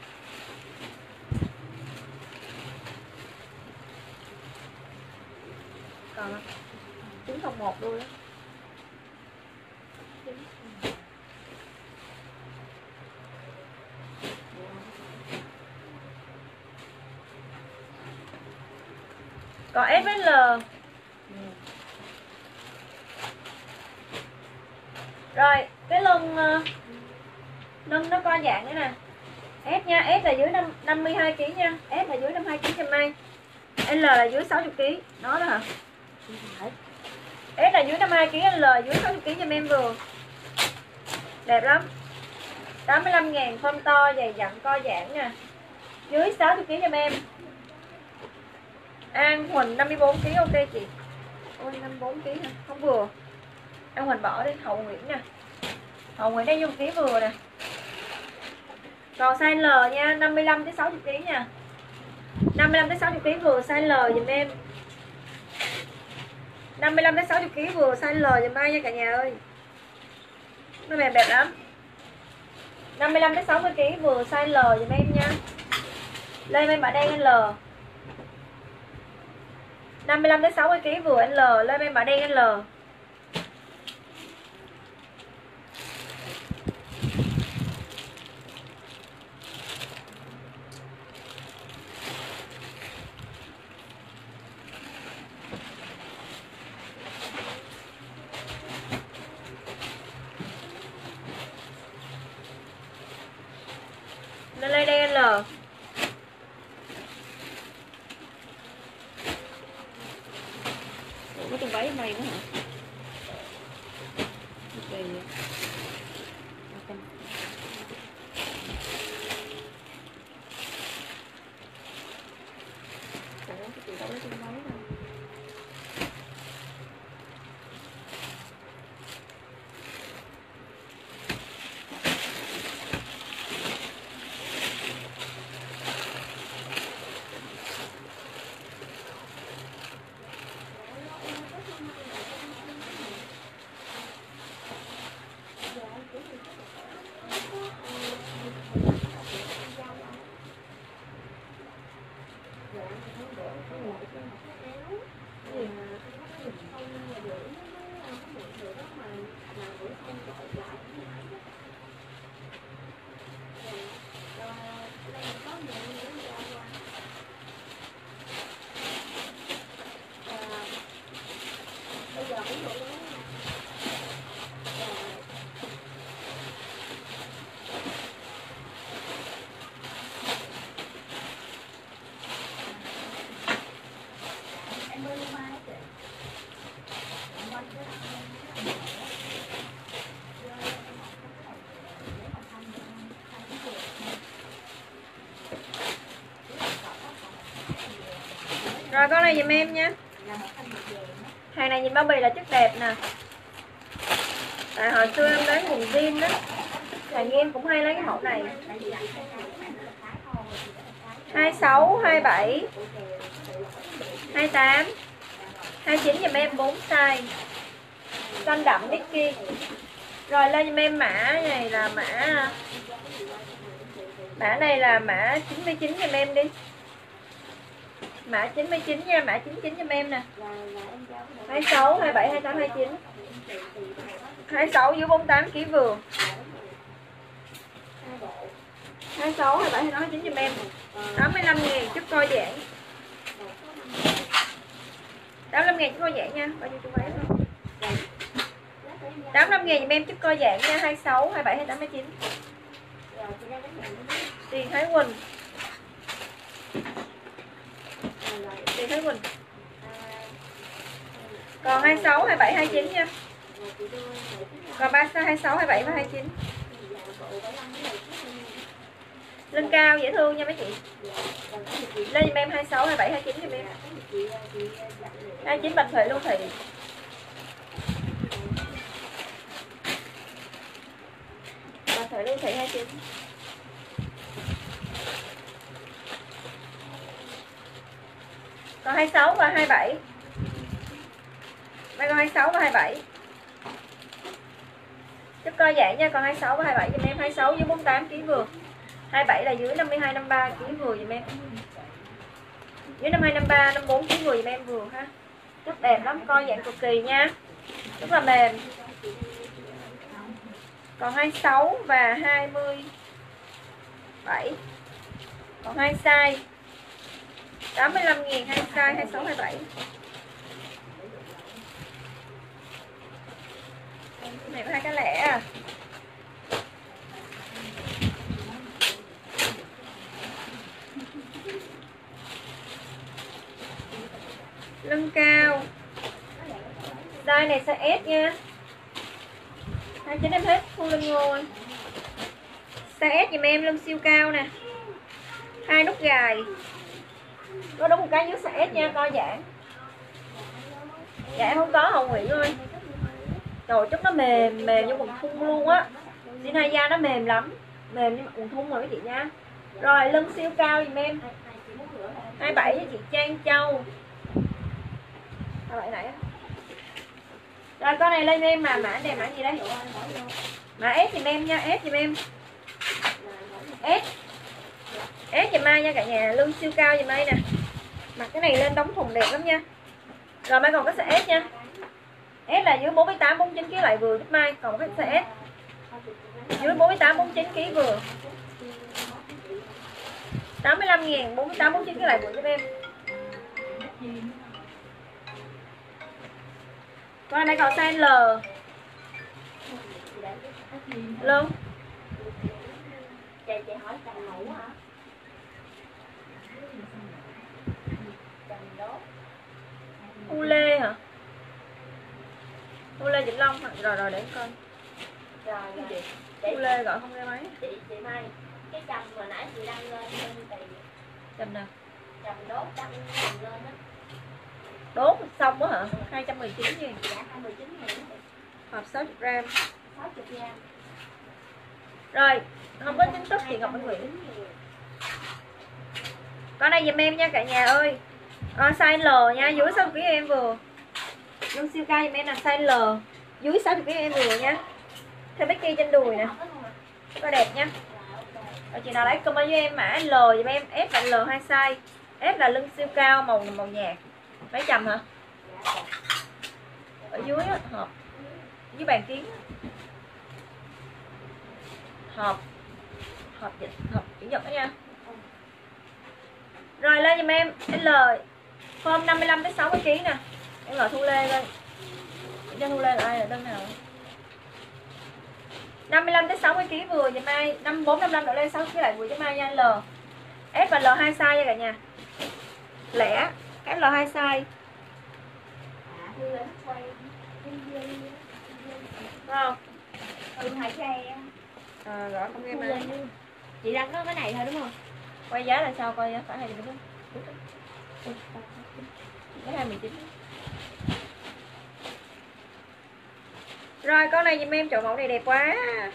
Còn chín không một đuôi đó. Còn S với L. Rồi cái lưng lưng nó co dạng nữa nè. S nha, S là dưới năm mươi hai ki lô gam nha, S là dưới năm mươi hai ki lô gam cho Mai. L là dưới sáu mươi ki lô gam. Nó đó hả? S là dưới năm mươi hai ki lô gam, L là dưới sáu mươi ki lô gam cho em vừa. Đẹp lắm. tám mươi lăm ngàn, form to dày dặn co giãn nè. Dưới sáu mươi ki lô gam cho em. An Huỳnh năm mươi bốn ki lô gam ok chị. Ôi năm mươi bốn ki lô gam hả? Không vừa. An Huỳnh bỏ đi, Hậu Nguyễn nè. Hậu Nguyễn đây dùng ký vừa nè. Còn size L nha, năm mươi lăm tới sáu mươi ki lô gam nha. năm mươi lăm tới sáu mươi ki lô gam vừa size L dùm em. năm mươi lăm tới sáu mươi ki lô gam vừa size L dùm ai nha cả nhà ơi. Nó mềm đẹp lắm. năm mươi lăm tới sáu mươi ki lô gam vừa size L dùm em nha. Lên em mã đen L. năm mươi lăm tới sáu mươi ki lô gam vừa L, lên em mã đen L. Lên đây đen L. Ủa, có từng váy mày nữa hả? Ok. Ủa, cái chị đâu lấy từng váy đâu. Rồi con này giùm em nha. Hàng này nhìn bao bì là chất đẹp nè. Tại hồi xưa em lấy quần jean đó, hàng em cũng hay lấy cái mẫu này. Hai sáu, hai bảy, hai tám, hai chín giùm em bốn size. Xanh đậm Nicky. Rồi lên giùm em mã này là mã Mã này là mã chín mươi chín giùm em đi. Mã chín mươi chín nha, mã chín mươi chín giùm em nè. hai sáu, hai bảy, hai tám, hai chín. hai sáu dưới bốn mươi tám ki lô gam vừa. hai sáu, hai bảy, hai tám, hai chín giùm em. tám mươi lăm ngàn chút coi giãn. tám mươi lăm ngàn chút coi giãn nha. Bao nhiêu chú váy không? tám mươi lăm ngàn giùm em chút coi giãn nha. hai sáu, hai bảy, hai tám, hai chín. Tiền Thái Quỳnh. Tiền Thái Quỳnh. Còn hai sáu, hai bảy, hai chín nha. Còn ba hai sáu, hai bảy và hai chín. Lưng cao dễ thương nha mấy chị. Lên giùm em hai sáu, hai bảy, hai chín giùm em. hai chín Bạch Thủy Lưu Thị. Bạch Thủy Lưu Thị hai chín. Còn hai sáu và hai bảy. Đây còn hai sáu và hai bảy. Chút coi dạng nha, còn hai sáu và hai bảy giùm em. Hai sáu dưới bốn mươi tám ký vừa. hai bảy là dưới năm mươi hai, năm mươi ba ký vừa giùm em. Dưới năm mươi hai, năm mươi ba, năm mươi bốn ký vừa giùm em vừa ha. Rất đẹp lắm, coi dạng cực kỳ nha. Rất là mềm. Còn hai mươi sáu và hai mươi bảy. Còn hai size. tám mươi lăm ngàn hai size hai mươi sáu, hai mươi bảy. Này có hai cái lẻ à. Lưng cao. Size này size S nha. hai chín em hết full lưng ngồi. Size S giùm em, lưng siêu cao nè. Hai nút gài. Có đúng một cái dưới size S nha, coi giãn. Dạ em không có Hồng Nguyễn ơi. Trời chút nó mềm, mềm như quần thun luôn á. Xin hai da nó mềm lắm. Mềm như quần thun rồi mấy chị nha. Rồi lưng siêu cao giùm em. hai mươi bảy với chị Trang Châu. hai mươi bảy nãy á. Rồi con này lên em mà mã này mã gì đây? Mã S giùm em nha, S giùm em. S. S giùm ai nha cả nhà, lưng siêu cao giùm ai nè. Mặc cái này lên đóng thùng đẹp lắm nha. Rồi mai còn có size S nha. S là dưới bốn mươi tám, bốn mươi chín ký lại vừa giúp Mai, còn cái size S. Dưới bốn mươi tám, bốn mươi chín ký vừa. tám mươi lăm ngàn bốn mươi tám, bốn mươi chín ký lại vừa giúp em. Con này còn size L. Luôn. Chị chị hỏi chồng ngủ hả? U Lê hả? U Lê Vĩnh Long hả? Rồi rồi để coi. Rồi rồi. U Lê gọi không nghe máy. Chị chị Mai, cái chồng mà nãy chị đăng lên lên tiền. Chầm nào? Chồng đốt đăng lên á. Đốt xong quá hả? hai trăm mười chín ngàn. Dạ hai trăm mười chín ngàn. Hộp sáu mươi gram. sáu mươi gram. Rồi, không có chính thức chị Ngọc Minh Nguyễn. Con này giùm em nha cả nhà ơi. À, size L nha, dưới sáu mươi ký em vừa. Lưng siêu cao giùm em là size L, dưới sáu mươi ký em vừa nha. Thêm Becky trên đùi nè. Rất là đẹp nha. Rồi chị nào lấy comment với em mã L giùm em, S là L hai size. S là lưng siêu cao màu màu nhạt. Mấy trăm hả? Ở dưới á, hộp. Dưới bàn kiến. Hộp. Hộp dịch, hộp chữ nhật đó nha. Rồi lên giùm em L form năm mươi lăm tới sáu mươi ký nè. Em gọi Thu Lê lên. Cho Thu Lê là ai, là đơn nào? năm mươi lăm tới sáu mươi ký vừa giùm ai, năm mươi bốn, năm mươi lăm độ lên sáu mươi ký lại vừa giùm ai nha. L. S và L hai size nha cả nhà. Lẻ, S L hai size. Không? Ừ, hãy cho em. À, gọi không em ơi. Chị đăng có cái này thôi đúng không? Quay giá là sao coi phải hay đúng không? Cái hai mươi chín. Rồi con này giùm em chọn mẫu này đẹp quá.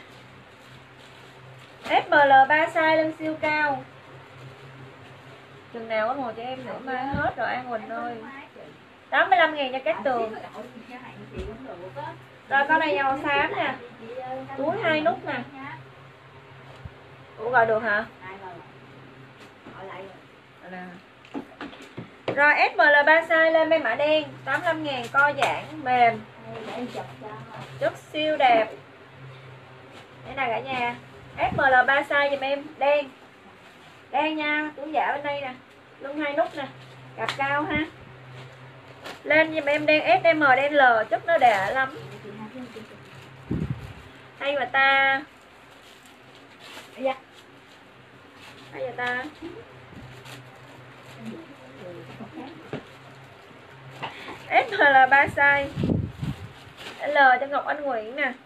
ép em lờ ba size lưng siêu cao. Chừng nào có màu cho em nữa mai hết rồi An Quỳnh ơi. tám mươi lăm ngàn cho các tường. Rồi con này màu xám nè. Túi hai nút nè. Ủa gọi được hả? Rồi ét em lờ ba size lên bên mã đen, tám mươi lăm ngàn co giãn mềm. Chất siêu đẹp. Đây là cả nhà. ét em lờ ba size giùm em, đen. Đen nha, túi dạ bên đây nè, lưng hai nút nè, cặp cao ha. Lên giùm em đen S, đen M, đen L, chất nó đẹp lắm. Hay mà ta. Dạ. Hay mà ta. S M là ba size. L cho Ngọc Anh Nguyễn nè.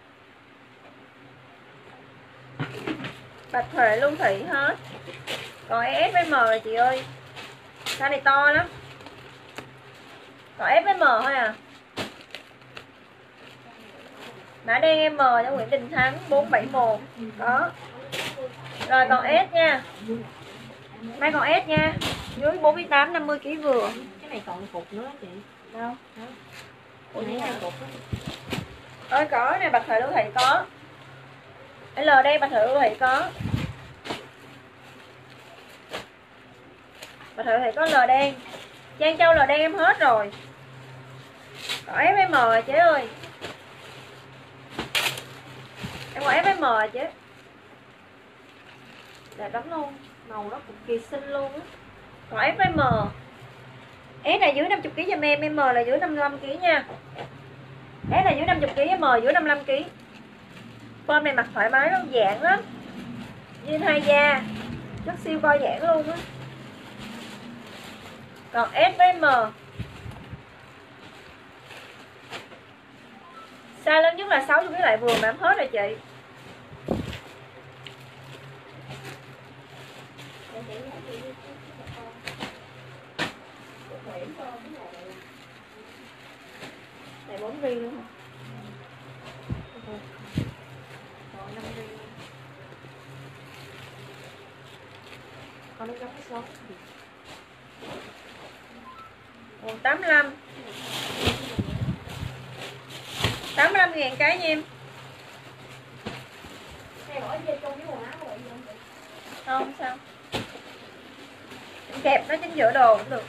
Bạch Huệ Luân Thị hết. Còn S với M rồi chị ơi. Size này to lắm. Còn S với M thôi à. Mã đen em M cho Nguyễn Đình Thắng bốn bảy một. Có. Rồi còn S nha. Mai còn S nha. Dưới bốn mươi tám năm mươi kg vừa. Cái này còn cục nữa chị. Đâu? Ủa nãy hai cục đó. Ơi có nè, Bạch Huệ Lưu Thị có. L đen Bạch Huệ Lưu Thị có. Bạch Huệ Lưu Thị có L đen. Trang Châu L đen em hết rồi. Còn F với M rồi chế ơi. Em còn F với M rồi chế. Đẹp lắm luôn. Màu nó cực kỳ xinh luôn á. Còn F với M. S là dưới năm mươi ki lô gam cho em, M là dưới năm mươi lăm ki lô gam nha. S là dưới năm mươi ki lô gam, M dưới năm mươi lăm ki lô gam. Form này mặc thoải mái lắm, dạng lắm. Jean hai da, chất siêu co giãn luôn á. Còn S với M. Size lớn nhất là sáu mươi kg lại vừa mà em hết rồi chị. Này bốn ri luôn hả? Còn năm ri. Còn nó giống cái số. Còn tám mươi lăm. tám mươi lăm ngàn cái nha em. Không sao. Kẹp nó chính giữa đồ cũng được.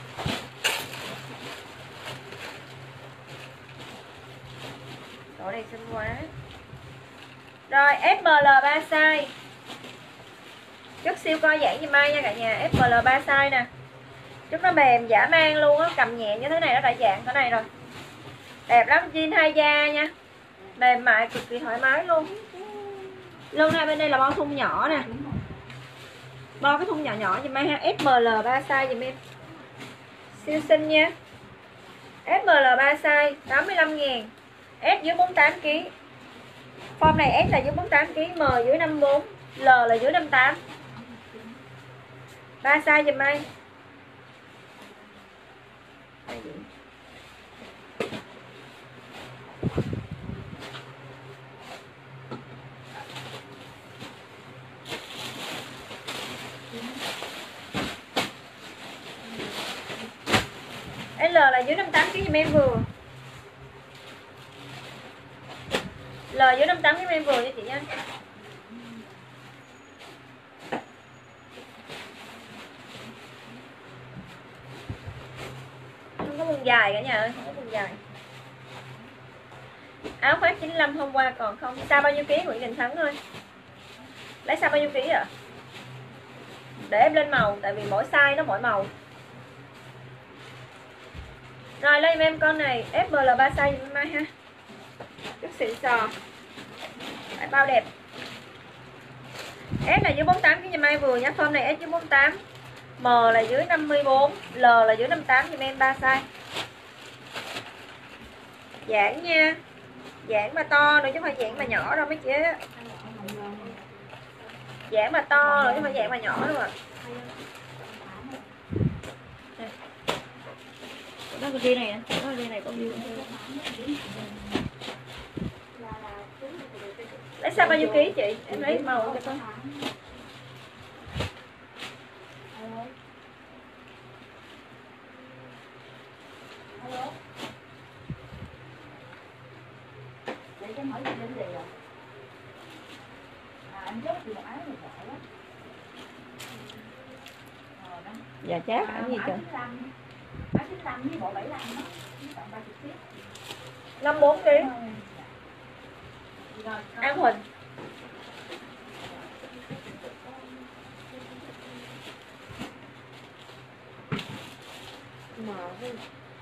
Chỗ này xinh quá. Rồi ép em lờ ba size. Chất siêu co giãn như Mai nha cả nhà. ép em lờ ba size nè. Chất nó mềm dã man luôn á. Cầm nhẹ như thế này nó đã dạng cái này rồi. Đẹp lắm, jean hai da nha. Mềm mại cực kỳ thoải mái luôn. Lưng hai bên đây là bao thun nhỏ nè. Bo cái thun nhỏ nhỏ giùm em ha. ép em lờ ba size giùm em. Siêu xinh nha. ép em lờ ba size tám mươi lăm ngàn. S dưới bốn mươi tám ki lô gam. Form này S là dưới bốn mươi tám ki lô gam, M dưới năm mươi bốn, L là dưới năm mươi tám. ba size giùm anh. L là dưới năm mươi tám ki lô gam giùm em vừa. L dưới năm mươi tám ki lô gam em vừa cho chị nha. Không có quần dài cả nhà ơi, không có quần dài. Áo khoác chín mươi lăm hôm qua còn không. Sao bao nhiêu ký Nguyễn Đình Thắng ơi? Lấy sao bao nhiêu ký ạ? À? Để em lên màu, tại vì mỗi size nó mỗi màu. Rồi lên em con này ép em lờ ba size giùm Mai ha. Chút xịn sò. Bao đẹp. S là dưới bốn mươi tám cái giùm Mai vừa nhá. Form này S dưới bốn mươi tám, M là dưới năm mươi bốn, L là dưới năm mươi tám giùm em ba size. Giãn nha. Giãn mà to nữa chứ không phải giãn mà nhỏ đâu mấy chị. Giãn mà to nữa chứ không phải giãn mà nhỏ đâu ạ. Đó cái kia này, đó cái này có nhiêu? Lấy sao bao nhiêu ký chị? Em lấy màu cho con. Để cho hỏi gì đến gì rồi? À, anh giúp thì một áo này rẻ lắm. Dạ chát à, gì kìa. Áo chín mươi lăm với bộ bảy mươi lăm đó. Tận ba mươi ký. năm mươi bốn ký. An Huỳnh. Mờ thôi.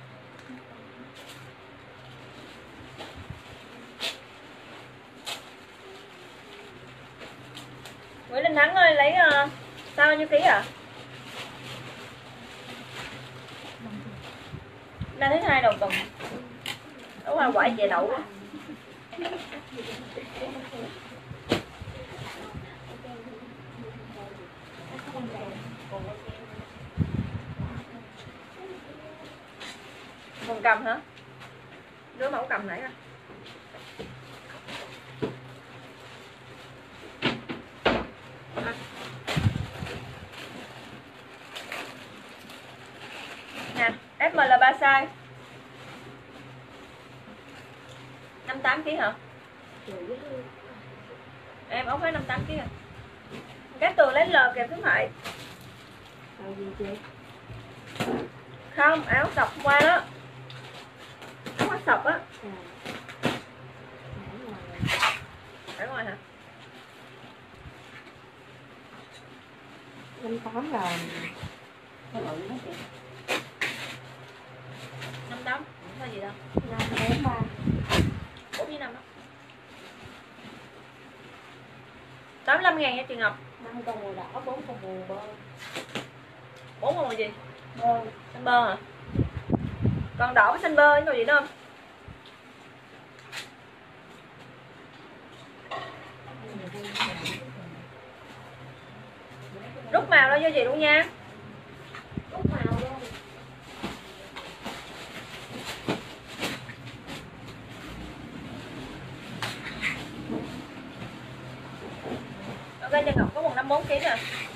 Nguyễn Đình Thắng ơi, lấy uh, sao bao nhiêu ký ạ? À? Năm thứ hai đầu tuần. Đúng rồi, quả chè đậu. Còn cầm hả? Đứa mẫu cầm nãy rồi. Nè, ép em lờ ba size. năm mươi tám ký hả? Em ống phải năm mươi tám ký à? Các tường lấy L kèm khuyến mại. Áo gì chị? Không, áo sọc qua đó. Áo khoác sọc á. À. Ở ngoài hả? năm tám là năm tám là gì đâu? năm bốn ba. bốn với năm đó. tám mươi lăm ngàn nha chị Ngọc. năm con màu đỏ, bốn con màu bơ. bốn con màu gì? Bơ. Xanh bơ hả? Còn đỏ với xanh bơ với màu gì nữa không? Rút màu đó cho chị luôn nha. Rút màu luôn. Ok cho Ngọc có một năm mươi bốn ký nè.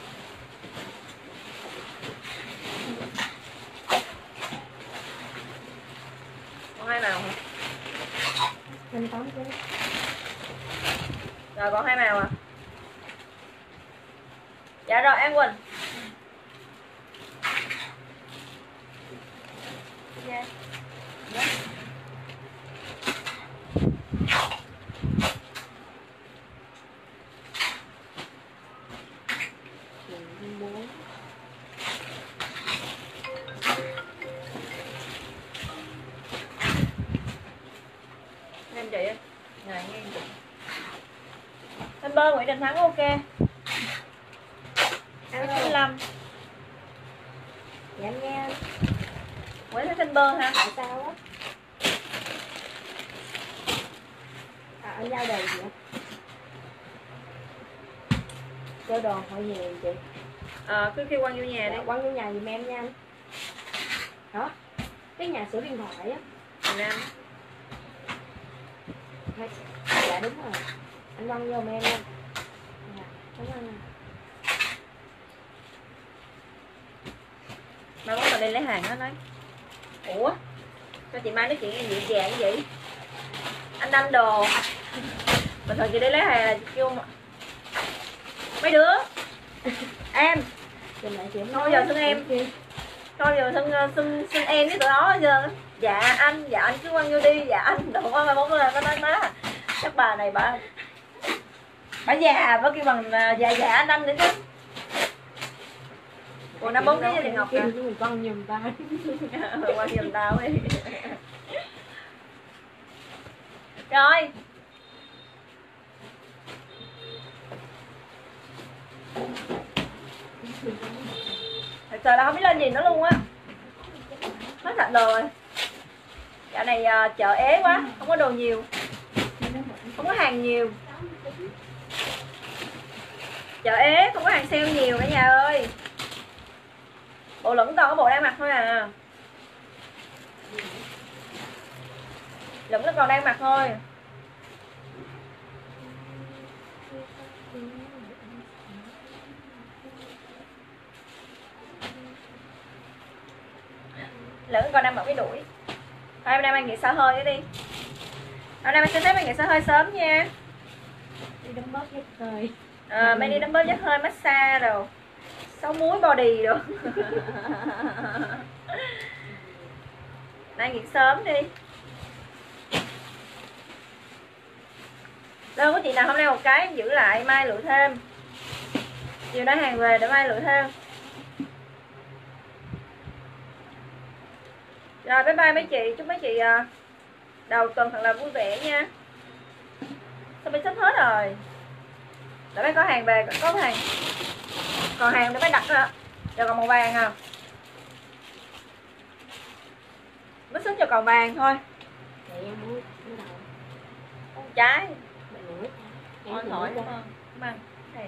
Còn hai màu hả? năm mươi tám ký. Rồi còn hai màu à? Dạ rồi An Quỳnh. Yeah. Yeah. Em chị ơi. Này nghe chị. Thanh bơ Nguyễn Đình Thắng ok. Áo chín mươi lăm. Dạ em nghe. Nguyễn Thái Thanh bơ ha. Tại sao á? À, anh giao đồ gì vậy? Giao đồ hỏi gì chị? Ờ, cứ kêu Quang vô nhà đi. Dạ, Quang vô nhà giùm em nha anh. Đó, cái nhà sửa điện thoại á. Việt Nam. Dạ đúng rồi. Anh Quang vô giùm em nha. Dạ, cảm ơn anh. Mai mốt mà đi lấy hàng đó nói. Ủa? Sao chị Mai nói chuyện gì dịu dàng vậy? Anh đâm đồ. Bình thường chị đi lấy hàng là chị kêu mà. Mấy đứa. Em. Thôi giờ xưng em. Thôi giờ xưng xưng xưng em với tụi nó giờ. Dạ anh, dạ anh cứ Quăng vô đi, dạ anh. Đừng có mai mốt là nó nói má. Chắc bà này bà bà già, bà kêu bằng già già anh anh nữa chứ. Còn năm bốn ký cho Ngọc kìa. Con giùm ta. Quăng giùm tao đi. Rồi. Thật sự là không biết lên gì nữa luôn á. Hết sạch đồ rồi. Dạo này uh, chợ ế quá, không có đồ nhiều. Không có hàng nhiều. Chợ ế, không có hàng sale nhiều cả nhà ơi. Bộ lửng còn có bộ đang mặc thôi à. Lửng nó còn đang mặc thôi. Lửng còn đang mặc cái đuổi. Thôi hôm nay mang nghỉ xả hơi nữa đi. Hôm nay mình xin phép mang nghỉ xả hơi sớm nha. Đi đấm bóp dứt hơi. À, mấy đi đấm bóp dứt hơi, massage rồi. Sáu muối body rồi. Nay nghỉ sớm đi. Đơn của chị nào hôm nay một cái em giữ lại, mai lựa thêm. Chiều nay hàng về để mai lựa thêm. Rồi bye bye mấy chị, chúc mấy chị à, đầu tuần thật là vui vẻ nha. Sao bên sắp hết rồi. Để mấy có hàng về, có hàng. Còn hàng để mấy đặt nữa. Giờ còn màu vàng à. Mới xích cho còn vàng thôi. Vậy em muốn muốn đầu. Con trái. Mình nữa. Thôi thôi đúng không? Mang. Này.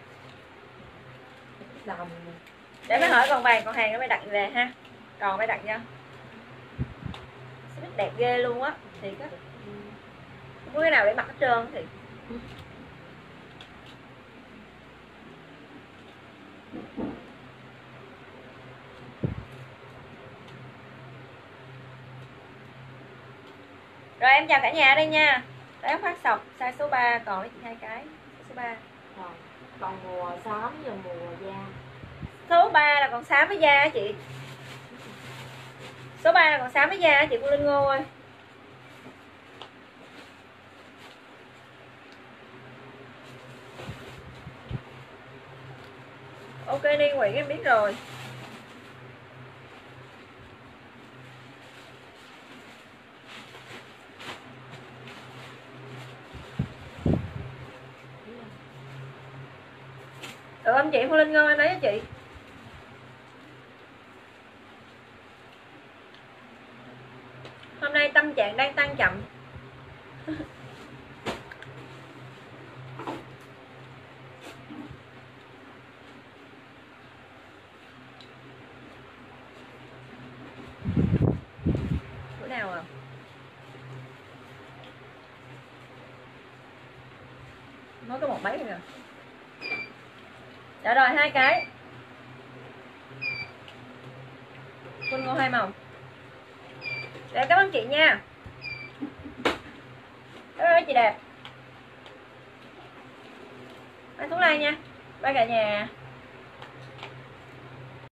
Lòng. Để mấy hỏi còn vàng còn hàng nó mới đặt về ha. Còn mới đặt nha. Xích đẹp ghê luôn á. Thiệt á. Không có cái nào để mặc hết trơn thì. Rồi em chào cả nhà đây nha. Đấy phát sọc size số ba còn với chị hai cái. Số ba. Rồi. Còn mùa xóm và mùa da. Số ba là còn xám với da á chị. Số ba là còn xám với da á chị Cô Linh Ngô ơi. Ok đi Nguyễn em biết rồi. Được không chị Phương Linh Ngân em lấy cho chị. Hôm nay tâm trạng đang tăng chậm. Bữa nào à? Mới có một mấy rồi nè. Dạ rồi hai cái. Quân ngô hai màu. Dạ cảm ơn chị nha. Cảm ơn chị đẹp. Bye xuống like nha. Bye cả nhà.